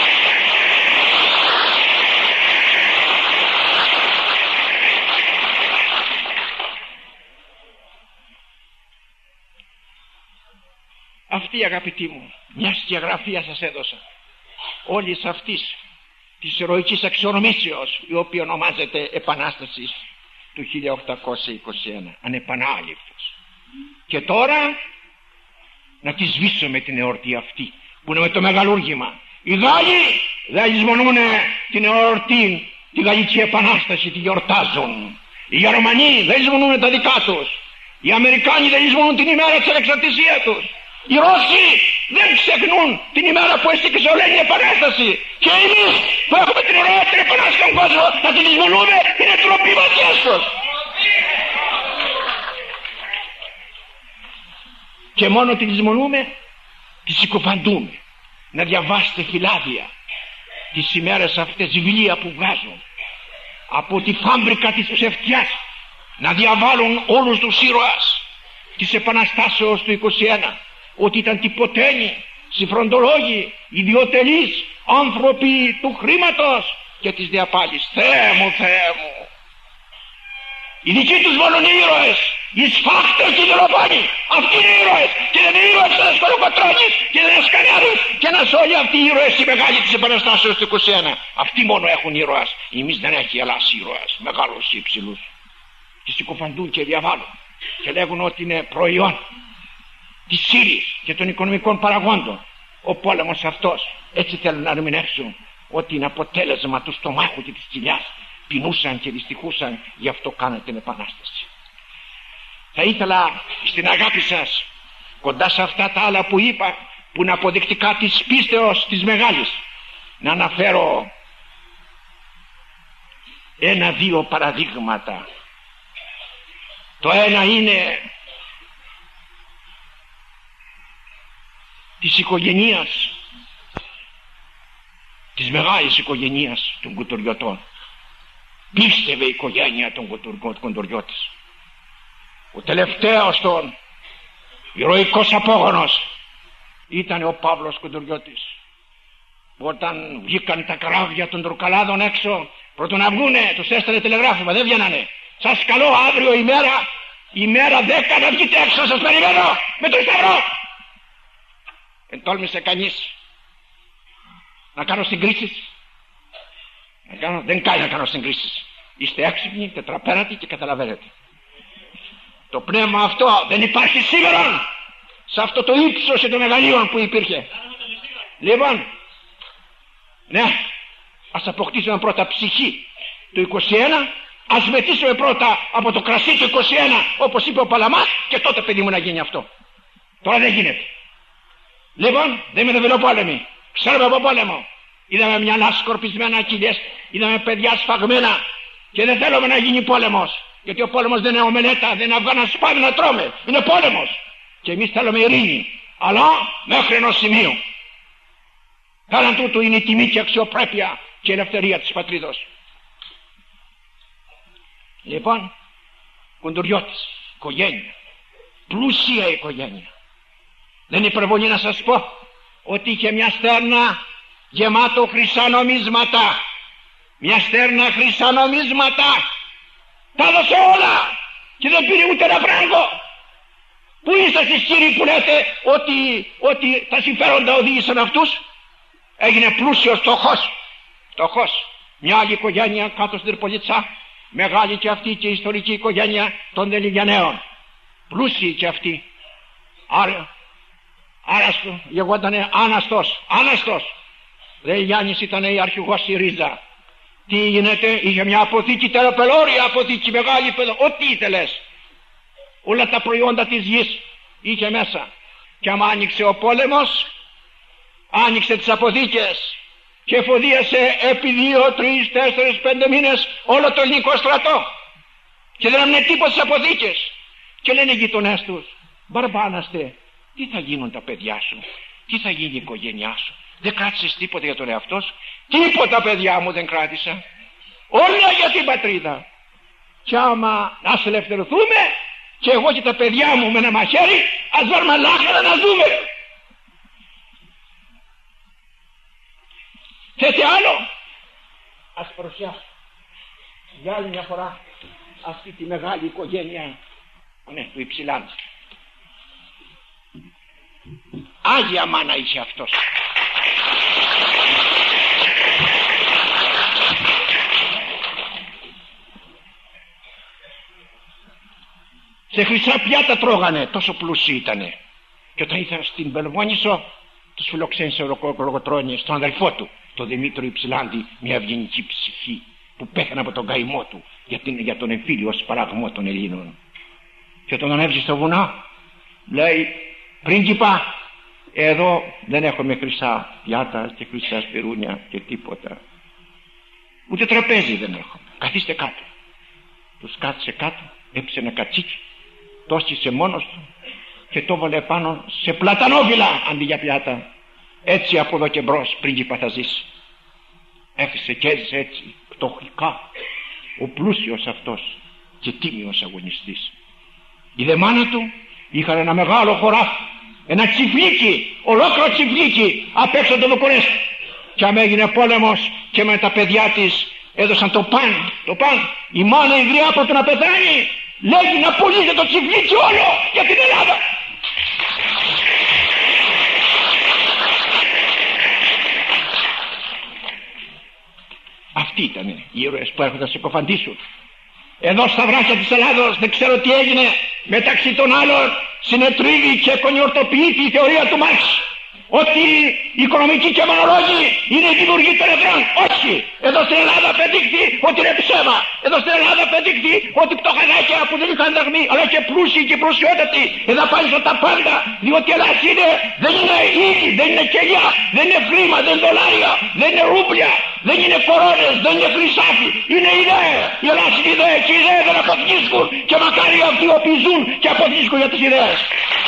Αυτή, αγαπητοί μου, μια σκιαγραφία σας έδωσα όλης αυτής της ηρωικής αξιονομήσεως, η οποία ονομάζεται Επανάσταση του χίλια οκτακόσια είκοσι ένα, ανεπανάληπτος. Και τώρα να τη σβήσουμε την εορτή αυτή που είναι με το μεγαλούργημα. Οι Γάλλοι δεν λησμονούν την εορτή, τη Γαλλική Επανάσταση, τη γιορτάζουν. Οι Γερμανοί δεν λησμονούν τα δικά τους. Οι Αμερικάνοι δεν λησμονούν την ημέρα της ανεξαρτησίας τους. Οι Ρώσοι δεν ξεχνούν την ημέρα που έστηκε όλη η Επανάσταση. Και εμείς που έχουμε την ωραιότερη επανάσταση στον κόσμο να την λησμονούμε, είναι τροπή βαθιάς τους. Και μόνο τη λησμονούμε, τη συκοφαντούμε. Να διαβάσετε φυλάδια τις ημέρες αυτές, βιβλία που βγάζουν από τη φάμπρικα της ψευτιάς, να διαβάλουν όλους τους ήρωες της Επαναστάσεως του είκοσι ένα, ότι ήταν τυποτένοι, συμφροντολόγοι, ιδιωτελείς, άνθρωποι του χρήματος και της διαπάλης. Θεέ μου, Θεέ μου, οι δικοί τους μόνο οι ήρωες, οι σφάχτες και οι δολοφόνοι, αυτοί είναι οι ήρωες και δεν είναι ήρωες ένας Κολοκοτρώνης και δεν είναι Σκανιάδης και ένας όλοι αυτοί οι ήρωες οι μεγάλοι της Επαναστάσεως του είκοσι ένα. Αυτοί μόνο έχουν ήρωες, εμείς δεν έχει Ελλάς ήρωες, μεγάλους και υψηλούς. Και συκοφαντούν και διαβάλουν και λέγουν ότι είναι προϊόν της Σύρης και των οικονομικών παραγόντων. Ο πόλεμος αυτός, έτσι θέλουν να ερμηνεύσουν, ότι είναι αποτέλεσμα του στομάχου και της κοιλιάς. Πεινούσαν και δυστυχούσαν, γι' αυτό κάνανε την Επανάσταση. Θα ήθελα στην αγάπη σας, κοντά σε αυτά τα άλλα που είπα, που είναι αποδεικτικά της πίστεως της μεγάλης, να αναφέρω ένα-δύο παραδείγματα. Το ένα είναι της οικογένειας, της μεγάλης οικογένειας των Κουτουριωτών. Πίστευε η οικογένεια των Κοντοριώτης. Ο τελευταίος των ηρωικός απόγονος ήταν ο Παύλος Κοντοριώτης. Όταν βγήκαν τα καράβια των Τουρκαλάδων έξω, πρώτον να βγούνε, τους έστελνε τηλεγράφημα, δεν βγαίνανε. Σας καλώ αύριο ημέρα, ημέρα δέκα να βγείτε έξω, σας περιμένω με τον Σταυρό. Εν τόλμησε κανείς να κάνω συγκρίσεις. Να κάνω, δεν κάνει να κάνω συγκρίσεις. Είστε έξυπνοι, τετραπέρατοι και καταλαβαίνετε. Το πνεύμα αυτό δεν υπάρχει σήμερα σε αυτό το ύψος και το μεγαλείο που υπήρχε. Λοιπόν, ναι, ας αποκτήσουμε πρώτα ψυχή του είκοσι ένα, ας μετήσουμε πρώτα από το κρασί του είκοσι ένα, όπως είπε ο Παλαμάς, και τότε παιδί μου να γίνει αυτό. Τώρα δεν γίνεται. Λοιπόν, δεν είμαι δευτεροπόλεμοι, ξέρουμε από πόλεμο. Είδαμε μυαλά σκορπισμένα κοιλιές, είδαμε παιδιά σφαγμένα και δεν θέλουμε να γίνει πόλεμος. Γιατί ο πόλεμος δεν είναι ομελέτα, δεν είναι αυγά να σπάμε να τρώμε. Είναι πόλεμος. Και εμείς θέλουμε ειρήνη, αλλά μέχρι ενός σημείου. Πέραν τούτου είναι η τιμή και αξιοπρέπεια και η ελευθερία της πατρίδος. Λοιπόν, Κοντοριώτης, οικογένεια, πλούσια οικογένεια. Δεν είναι υπερβολή να σας πω ότι είχε μια στέρνα γεμάτο χρυσά νομίσματα, μια στέρνα χρυσά νομίσματα, τα έδωσε όλα και δεν πήρε ούτε ένα φράγκο. Πού είστε εσείς κύριοι που λέτε ότι, ότι τα συμφέροντα οδήγησαν αυτούς? Έγινε πλούσιος, φτωχός, φτωχός. Μια άλλη οικογένεια κάτω στην Τρυπολίτσα, μεγάλη και αυτή και ιστορική οικογένεια των Δελιγιανναίων, πλούσιοι και αυτοί. Άρα, άραστο, λεγότανε Άναστος, Άναστος. Δελιγιάννης ήταν η αρχηγός ΣΥΡΙΖΑ. Τι γίνεται? Είχε μια αποθήκη τεροπελώρια, αποθήκη μεγάλη, ό,τι ήθελες. Όλα τα προϊόντα της γης είχε μέσα. Και άμα άνοιξε ο πόλεμος, άνοιξε τις αποθήκες και εφοδίασε επί δύο, τρεις, τέσσερις, πέντε μήνες όλο το ελληνικό στρατό. Και δεν έμεινε τίποτα στις αποθήκες. Και λένε οι γειτονές τους, Μπαρμπάναστε, τι θα γίνουν τα παιδιά σου, τι θα γίνει η οικογένειά σου? Δεν κράτησες τίποτα για τον εαυτό σου? Τίποτα, παιδιά μου, δεν κράτησα. Όλα για την πατρίδα. Και άμα ας ελευθερωθούμε και εγώ και τα παιδιά μου με ένα μαχαίρι, ας βάλουμε λάχαρα να ζούμε. Θέτε άλλο? Ας παρουσιάσω για άλλη μια φορά αυτή τη μεγάλη οικογένεια, ναι, του Υψηλάντη. Άγια μάνα είχε αυτός. Σε χρυσά πιάτα τρώγανε, τόσο πλούσιοι ήτανε. Και όταν ήρθαν στην Πελοπόννησο, τους φιλοξένησε ο Κολοκοτρώνης, στον αδελφό του, τον Δημήτριο Υψηλάντη, μια ευγενική ψυχή που πέθανε από τον καημό του για, την, για τον εμφύλιο σπαράγμο των Ελλήνων. Και όταν τον έβγε στο βουνό, λέει, πρίγκιπα, εδώ δεν έχουμε χρυσά πιάτα και χρυσά σπιρούνια και τίποτα. Ούτε τραπέζι δεν έχουμε. Καθίστε κάτω. Τους κάθισε κάτω, έψε ένα κατσίκι, το έσκησε μόνος του και το βάλε πάνω σε πλατανόβιλα αντί για πιάτα. Έτσι από εδώ και μπρος, πρίγκιπα, θα ζήσει. Έφυσε και έζησε έτσι πτωχικά ο πλούσιος αυτός και τίμιος αγωνιστής. Η δε μάνα του είχαν ένα μεγάλο χωράφι, ένα τσιφλίκι, ολόκληρο τσιφλίκι απ' έξω το Βουκουρέστι. Και άμα έγινε πόλεμος και με τα παιδιά της έδωσαν το παν, το παν, η μάνα η γριά πρώτα να πεθάνει, λέγει να πουλήσετε το τσιφλίκι όλο για την Ελλάδα. Αυτοί ήταν οι ήρωες που έρχονταν να σε κοφαντήσουν. Εδώ στα βράχια της Ελλάδος δεν ξέρω τι έγινε, μεταξύ των άλλων συνετρίβει και κονιορτοποιείται η θεωρία του Μάρξ ότι οι οικονομικοί και μονολόγοι είναι οι δημιουργοί των εδρών. Όχι! Εδώ στην Ελλάδα απεδείχθη ότι είναι ψέμα. Εδώ στην Ελλάδα απεδείχθη ότι πτωχαδάκια που δεν είχαν δραχμή, αλλά και πλούσιοι και πλουσιότατοι εδαπάνησαν τα πάντα, διότι η Ελλάδα είναι, δεν είναι ύλη, δεν είναι κελιά, δεν είναι χρήμα, δεν είναι δολάρια, δεν είναι ρούπλια, δεν είναι κορώνες, δεν είναι χρυσάφι, είναι ιδέα. Η Ελλάδα είναι ιδέα και οι ιδέες δεν αποθηκίσκουν και μακάρι αυτοί οι οποίοι ζουν και αποθηκίσκουν για τις ιδέες.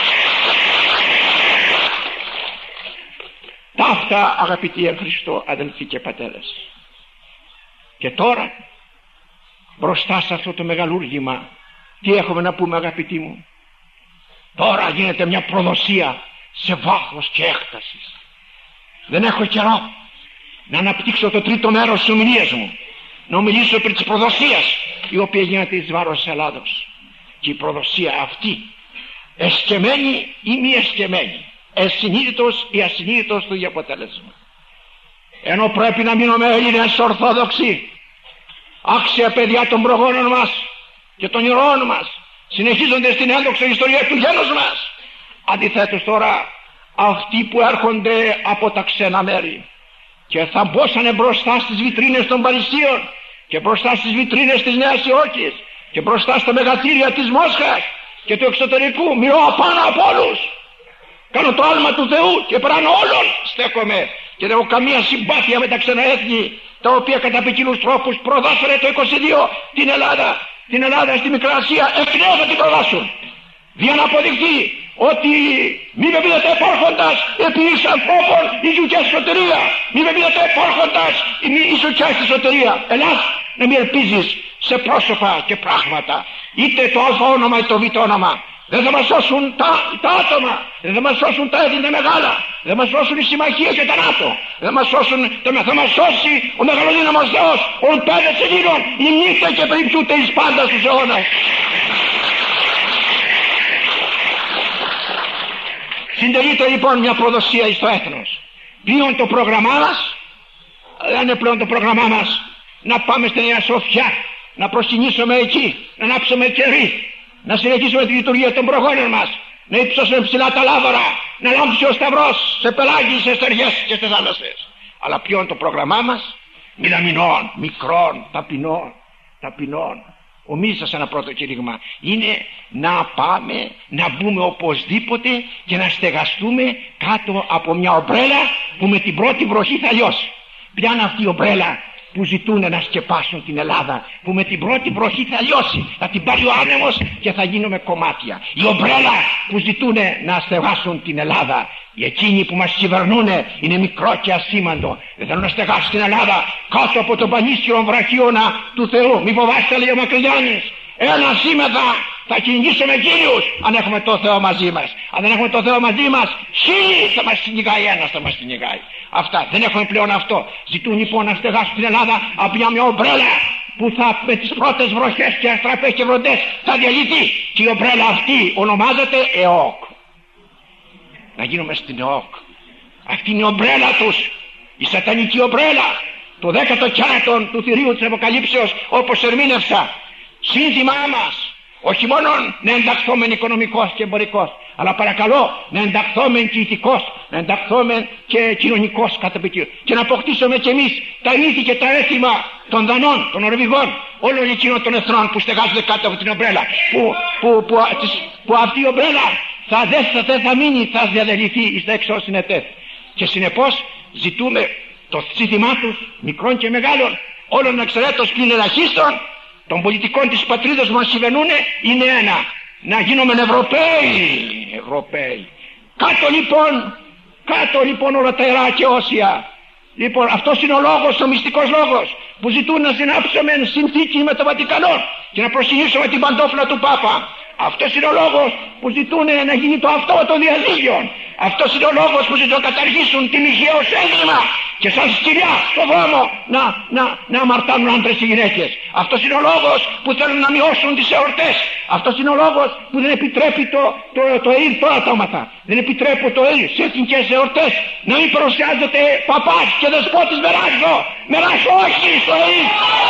Αυτά, αγαπητοί εν Χριστώ αδελφοί και πατέρες. Και τώρα μπροστά σε αυτό το μεγαλούργημα τι έχουμε να πούμε, αγαπητοί μου? Τώρα γίνεται μια προδοσία σε βάθος και έκταση. Δεν έχω καιρό να αναπτύξω το τρίτο μέρος της ομιλίας μου, να ομιλήσω περί της προδοσίας η οποία γίνεται εις βάρος της Ελλάδος. Και η προδοσία αυτή, εσκεμμένη ή μη εσκεμμένη, εσυνείδητος ή ασυνείδητος το ίδιο αποτέλεσμα. Ενώ πρέπει να μείνουμε Έλληνες Ορθόδοξοι, άξια παιδιά των προγόνων μας και των ηρώων μας, συνεχίζονται στην ένδοξη ιστορία του γένους μας. Αντιθέτως τώρα αυτοί που έρχονται από τα ξένα μέρη και θα μπόσανε μπροστά στις βιτρίνες των Παρισίων και μπροστά στις βιτρίνες της Νέας Υόρκης και μπροστά στα μεγαθύρια της Μόσχας και του εξωτερικού, μιλώ πάνω από όλους. Κάνω το άλμα του Θεού και πέραν όλων στέκομαι και δεν έχω καμία συμπάθεια με τα ξένα έθνη τα οποία κατά ποικίλους τρόπους προδώσανε το είκοσι δύο την Ελλάδα, την Ελλάδα στη Μικρά Ασία, εκ νέου θα την προδώσουν. Για να αποδειχθεί ότι μη με πείτε επάρχοντας επί εις ανθρώπων η ζουκιά σωτηρία, μη με πείτε επάρχοντας η ζουκιά στη σωτηρία. Ελλάς, να μην ελπίζεις σε πρόσωπα και πράγματα, είτε το α όνομα είτε το β όνομα. Δεν θα μας σώσουν τα, τα άτομα, δεν θα μας σώσουν τα έθνη τα μεγάλα, δεν θα μας σώσουν οι συμμαχίες και τα ΝΑΤΟ, δεν θα μας σώσουν, θα μας σώσει ο μεγαλοδύναμος Θεός, ον πέδε Ελλήνων, η νύχτα και περιπτούται εις πάντα στους αιώνας. Συντελείται λοιπόν μια προδοσία εις το έθνος. Πλέον το πρόγραμμά μας, δεν είναι πλέον το πρόγραμμά μας να πάμε στην Νέα Σοφιά, να προσκυνήσουμε εκεί, να ανάψουμε κερί, να συνεχίσουμε τη λειτουργία των προγόνων μας, να υψώσουμε ψηλά τα λάβαρα, να λάμψει ο σταυρός σε πελάγι, σε στεριές και σε θάλασσες. Αλλά ποιο είναι το πρόγραμμά μας? Μηδαμινών, μικρών, ταπεινών, ταπεινών. Ομίλησα σε ένα πρώτο κήρυγμα. Είναι να πάμε, να μπούμε οπωσδήποτε και να στεγαστούμε κάτω από μια ομπρέλα που με την πρώτη βροχή θα λιώσει. Ποια είναι αυτή η ομπρέλα που ζητούν να σκεπάσουν την Ελλάδα, που με την πρώτη βροχή θα λιώσει, θα την πάρει ο άνεμος και θα γίνουμε κομμάτια. Η ομπρέλα που ζητούν να στεγάσουν την Ελλάδα, οι εκείνοι που μας κυβερνούν είναι μικρό και ασήμαντο. Δεν θέλουν να στεγάσουν την Ελλάδα κάτω από τον πανίσχυρο βραχίωνα του Θεού. Μη φοβάστε, λέει ο Μακρυγιάννης, ένα σήμεδα θα κυνηγήσουμε Κύριους αν έχουμε το Θεό μαζί μας. Αν δεν έχουμε το Θεό μαζί μας, χίλιοι θα μας κυνηγάει, ένας θα μας κυνηγάει. Αυτά, δεν έχουμε πλέον αυτό. Ζητούν λοιπόν να στεγάσουν την Ελλάδα από μια ομπρέλα που θα με τις πρώτες βροχές και αστραπές και βροντές θα διαλυθεί. Και η ομπρέλα αυτή ονομάζεται ΕΟΚ. Να γίνουμε στην ΕΟΚ. Αυτή είναι η ομπρέλα τους, η σατανική ομπρέλα, το δέκατο κιάνατον του θηρίου της Αποκαλύψεως, όπως ερμήνευσα. Σύνθημά μας, όχι μόνο να ενταχθόμεν οικονομικός και εμπορικός, αλλά παρακαλώ να ενταχθόμεν και ηθικός, να ενταχθόμεν και κοινωνικός κατά επικείο, και να αποκτήσουμε κι εμείς τα ήθη και τα έθιμα των Δανών, των Νορβηγών, όλων εκείνων των εθνών που στεγάζονται κάτω από την ομπρέλα, που, που, που, που, που αυτή η ομπρέλα θα δεν θα, θα, θα μείνει, θα διαδεληθεί εις τα έξω συνετέθ. Και συνεπώς ζητούμε το σύνθημά τους, μικρών και μεγάλων, όλων εξαιρέτως πλην ελαχίστων, των πολιτικών της πατρίδας που μας κυβερνούνε, είναι ένα: να γίνουμε Ευρωπαίοι. Ευρωπαίοι. Κάτω λοιπόν, κάτω λοιπόν όλα τα ιερά και όσια. Λοιπόν, αυτός είναι ο λόγος, ο μυστικός λόγος που ζητούν να συνάψουμε συνθήκη με το Βατικανό και να προσκυνήσουμε την παντόφλα του Πάπα. Αυτός είναι ο λόγος που ζητούν να γίνει το αυτό των διαζύγιων. Αυτός είναι ο λόγος που ζητούν να καταργήσουν την υγεία ως έγκλημα και σαν σκυλιά στον δρόμο να, να, να αμαρτάνουν άντρες και γυναίκες. Αυτός είναι ο λόγος που θέλουν να μειώσουν τις εορτές. Αυτός είναι ο λόγος που δεν επιτρέπει το, το, το, το ΕΙΔ, τώρα το έμαθα. Δεν επιτρέπει το ΕΙΔ σε εθνικές εορτές να μην παρουσιάζεται παπάς και δεσπότης μεράζω. Μεράζω όχι στο ΕΙΔ.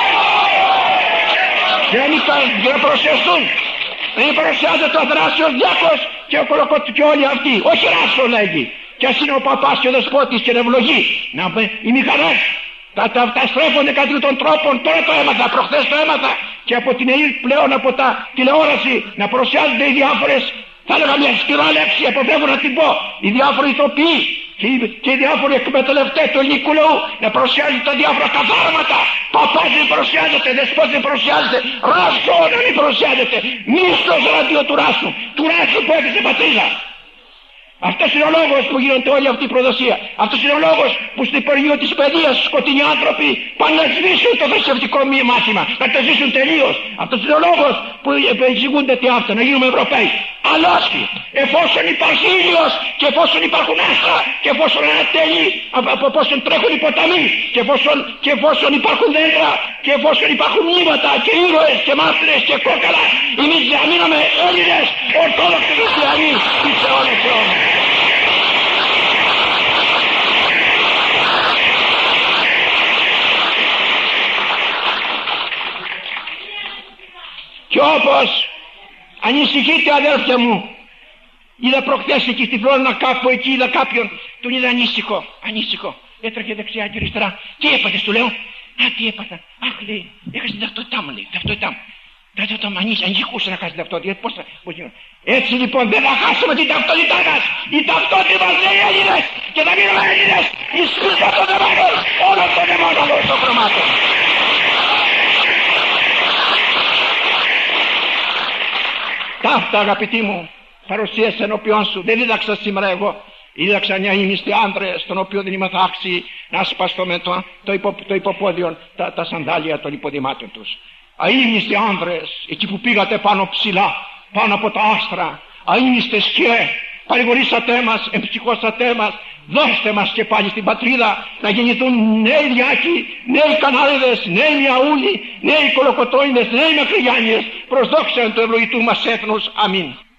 Και να παρουσιαστούν. Δεν παρουσιάζεται ο Θράσιος Διάκος και ο Κολοκότη και όλοι αυτοί. Όχι Ράσο λέγει. Και ας είναι ο παπάς και ο δεσπότης και ευλογεί. Να πούμε οι μηχανές. Τα, τα, τα στρέφονται κατά των τρόπων. Τώρα το έμαθα, προχθές το έμαθα. Και από την ΕΙΡ πλέον από τα τηλεόραση να παρουσιάζονται οι διάφορες, θα έλεγα μια σκληρά λέξη, αποφεύγω να την πω, οι διάφοροι ηθοποιοί και οι, και οι διάφοροι εκμεταλλευτές του ελληνικού λαού να παρουσιάζουν τα διάφορα καθάρματα. Παπάς δεν παρουσιάζεται, δεσπότης δεν παρουσιάζεται, Ράσο να μην παρουσιάζεται, μίσθος ραντίο του Ράσου, του Ράσου που έφυγε πατρίδα. Αυτός είναι ο λόγος που γίνονται όλη αυτή η προδοσία. Αυτός είναι ο λόγος που στο υπουργείο της παιδείας οι σκοτεινοί άνθρωποι πάνε να σβήσουν το θρησκευτικό μάθημα, να το ζήσουν τελείως. Αυτός είναι ο λόγος που εξηγούνται τι αυτά, να γίνουμε Ευρωπαίοι. Αλλά όχι, εφόσον υπάρχει ήλιος και εφόσον υπάρχουν άστρα και εφόσον ανατέλει, από εφόσον τρέχουν οι ποταμοί και εφόσον, και εφόσον υπάρχουν δέντρα και εφόσον υπάρχουν μνήματα και ήρωες και μάρτυρες και κόκαλα, εμείς να μείνουμε Έλληνες Ορθόδοξοι Χριστιανοί της αιώνες αιώνες. Και όπως ανησυχείτε αδέρφια μου, είδα προχθές εκεί στη Φλόρινα κάπου εκεί, είδα κάποιον, τον είδα ανήσυχο, ανήσυχο, έτρεχε δεξιά και αριστερά. Τι έπαθες, του λέω? Α, τι έπαθα? Αχ, λέει, έχασε την ταυτότητά μου, λέει, ταυτότητά μου. Ταυτότητά μου, ανησυχούσε να χάσει την ταυτότητα, πώς θα, πώς γίνω. Έτσι λοιπόν δεν θα χάσουμε την ταυτότητά μας. Η ταυτότητα μας λέει Έλληνες και θα μείνουμε Έλληνες εις πίσω των δαιμόνων, όλων των δαιμόνων των χρωμάτων. Ταύτα αγαπητοί μου παρουσίασα ενώπιόν σου, δεν δίδαξα σήμερα εγώ. Δίδαξα μια ήμιστη άντρες, τον οποίο δεν είμαι άξιοι να σπαστώ με το, το, υπο, το υποπόδιο, τα, τα σανδάλια των υποδημάτων τους. Αείμιστοι άνδρες, εκεί που πήγατε πάνω ψηλά, πάνω από τα άστρα, αείμνηστες και παρηγορήσατε μας, εμψυχώσατε μας, δώστε μας και πάλι στην πατρίδα να γεννηθούν νέοι Διάκοι, νέοι Κανάδεδες, νέοι Μιαούλοι, νέοι Κολοκοτόινες, νέοι Μακρυγιάννιες, προς δόξα του ευλογητού μας έθνους. Αμήν.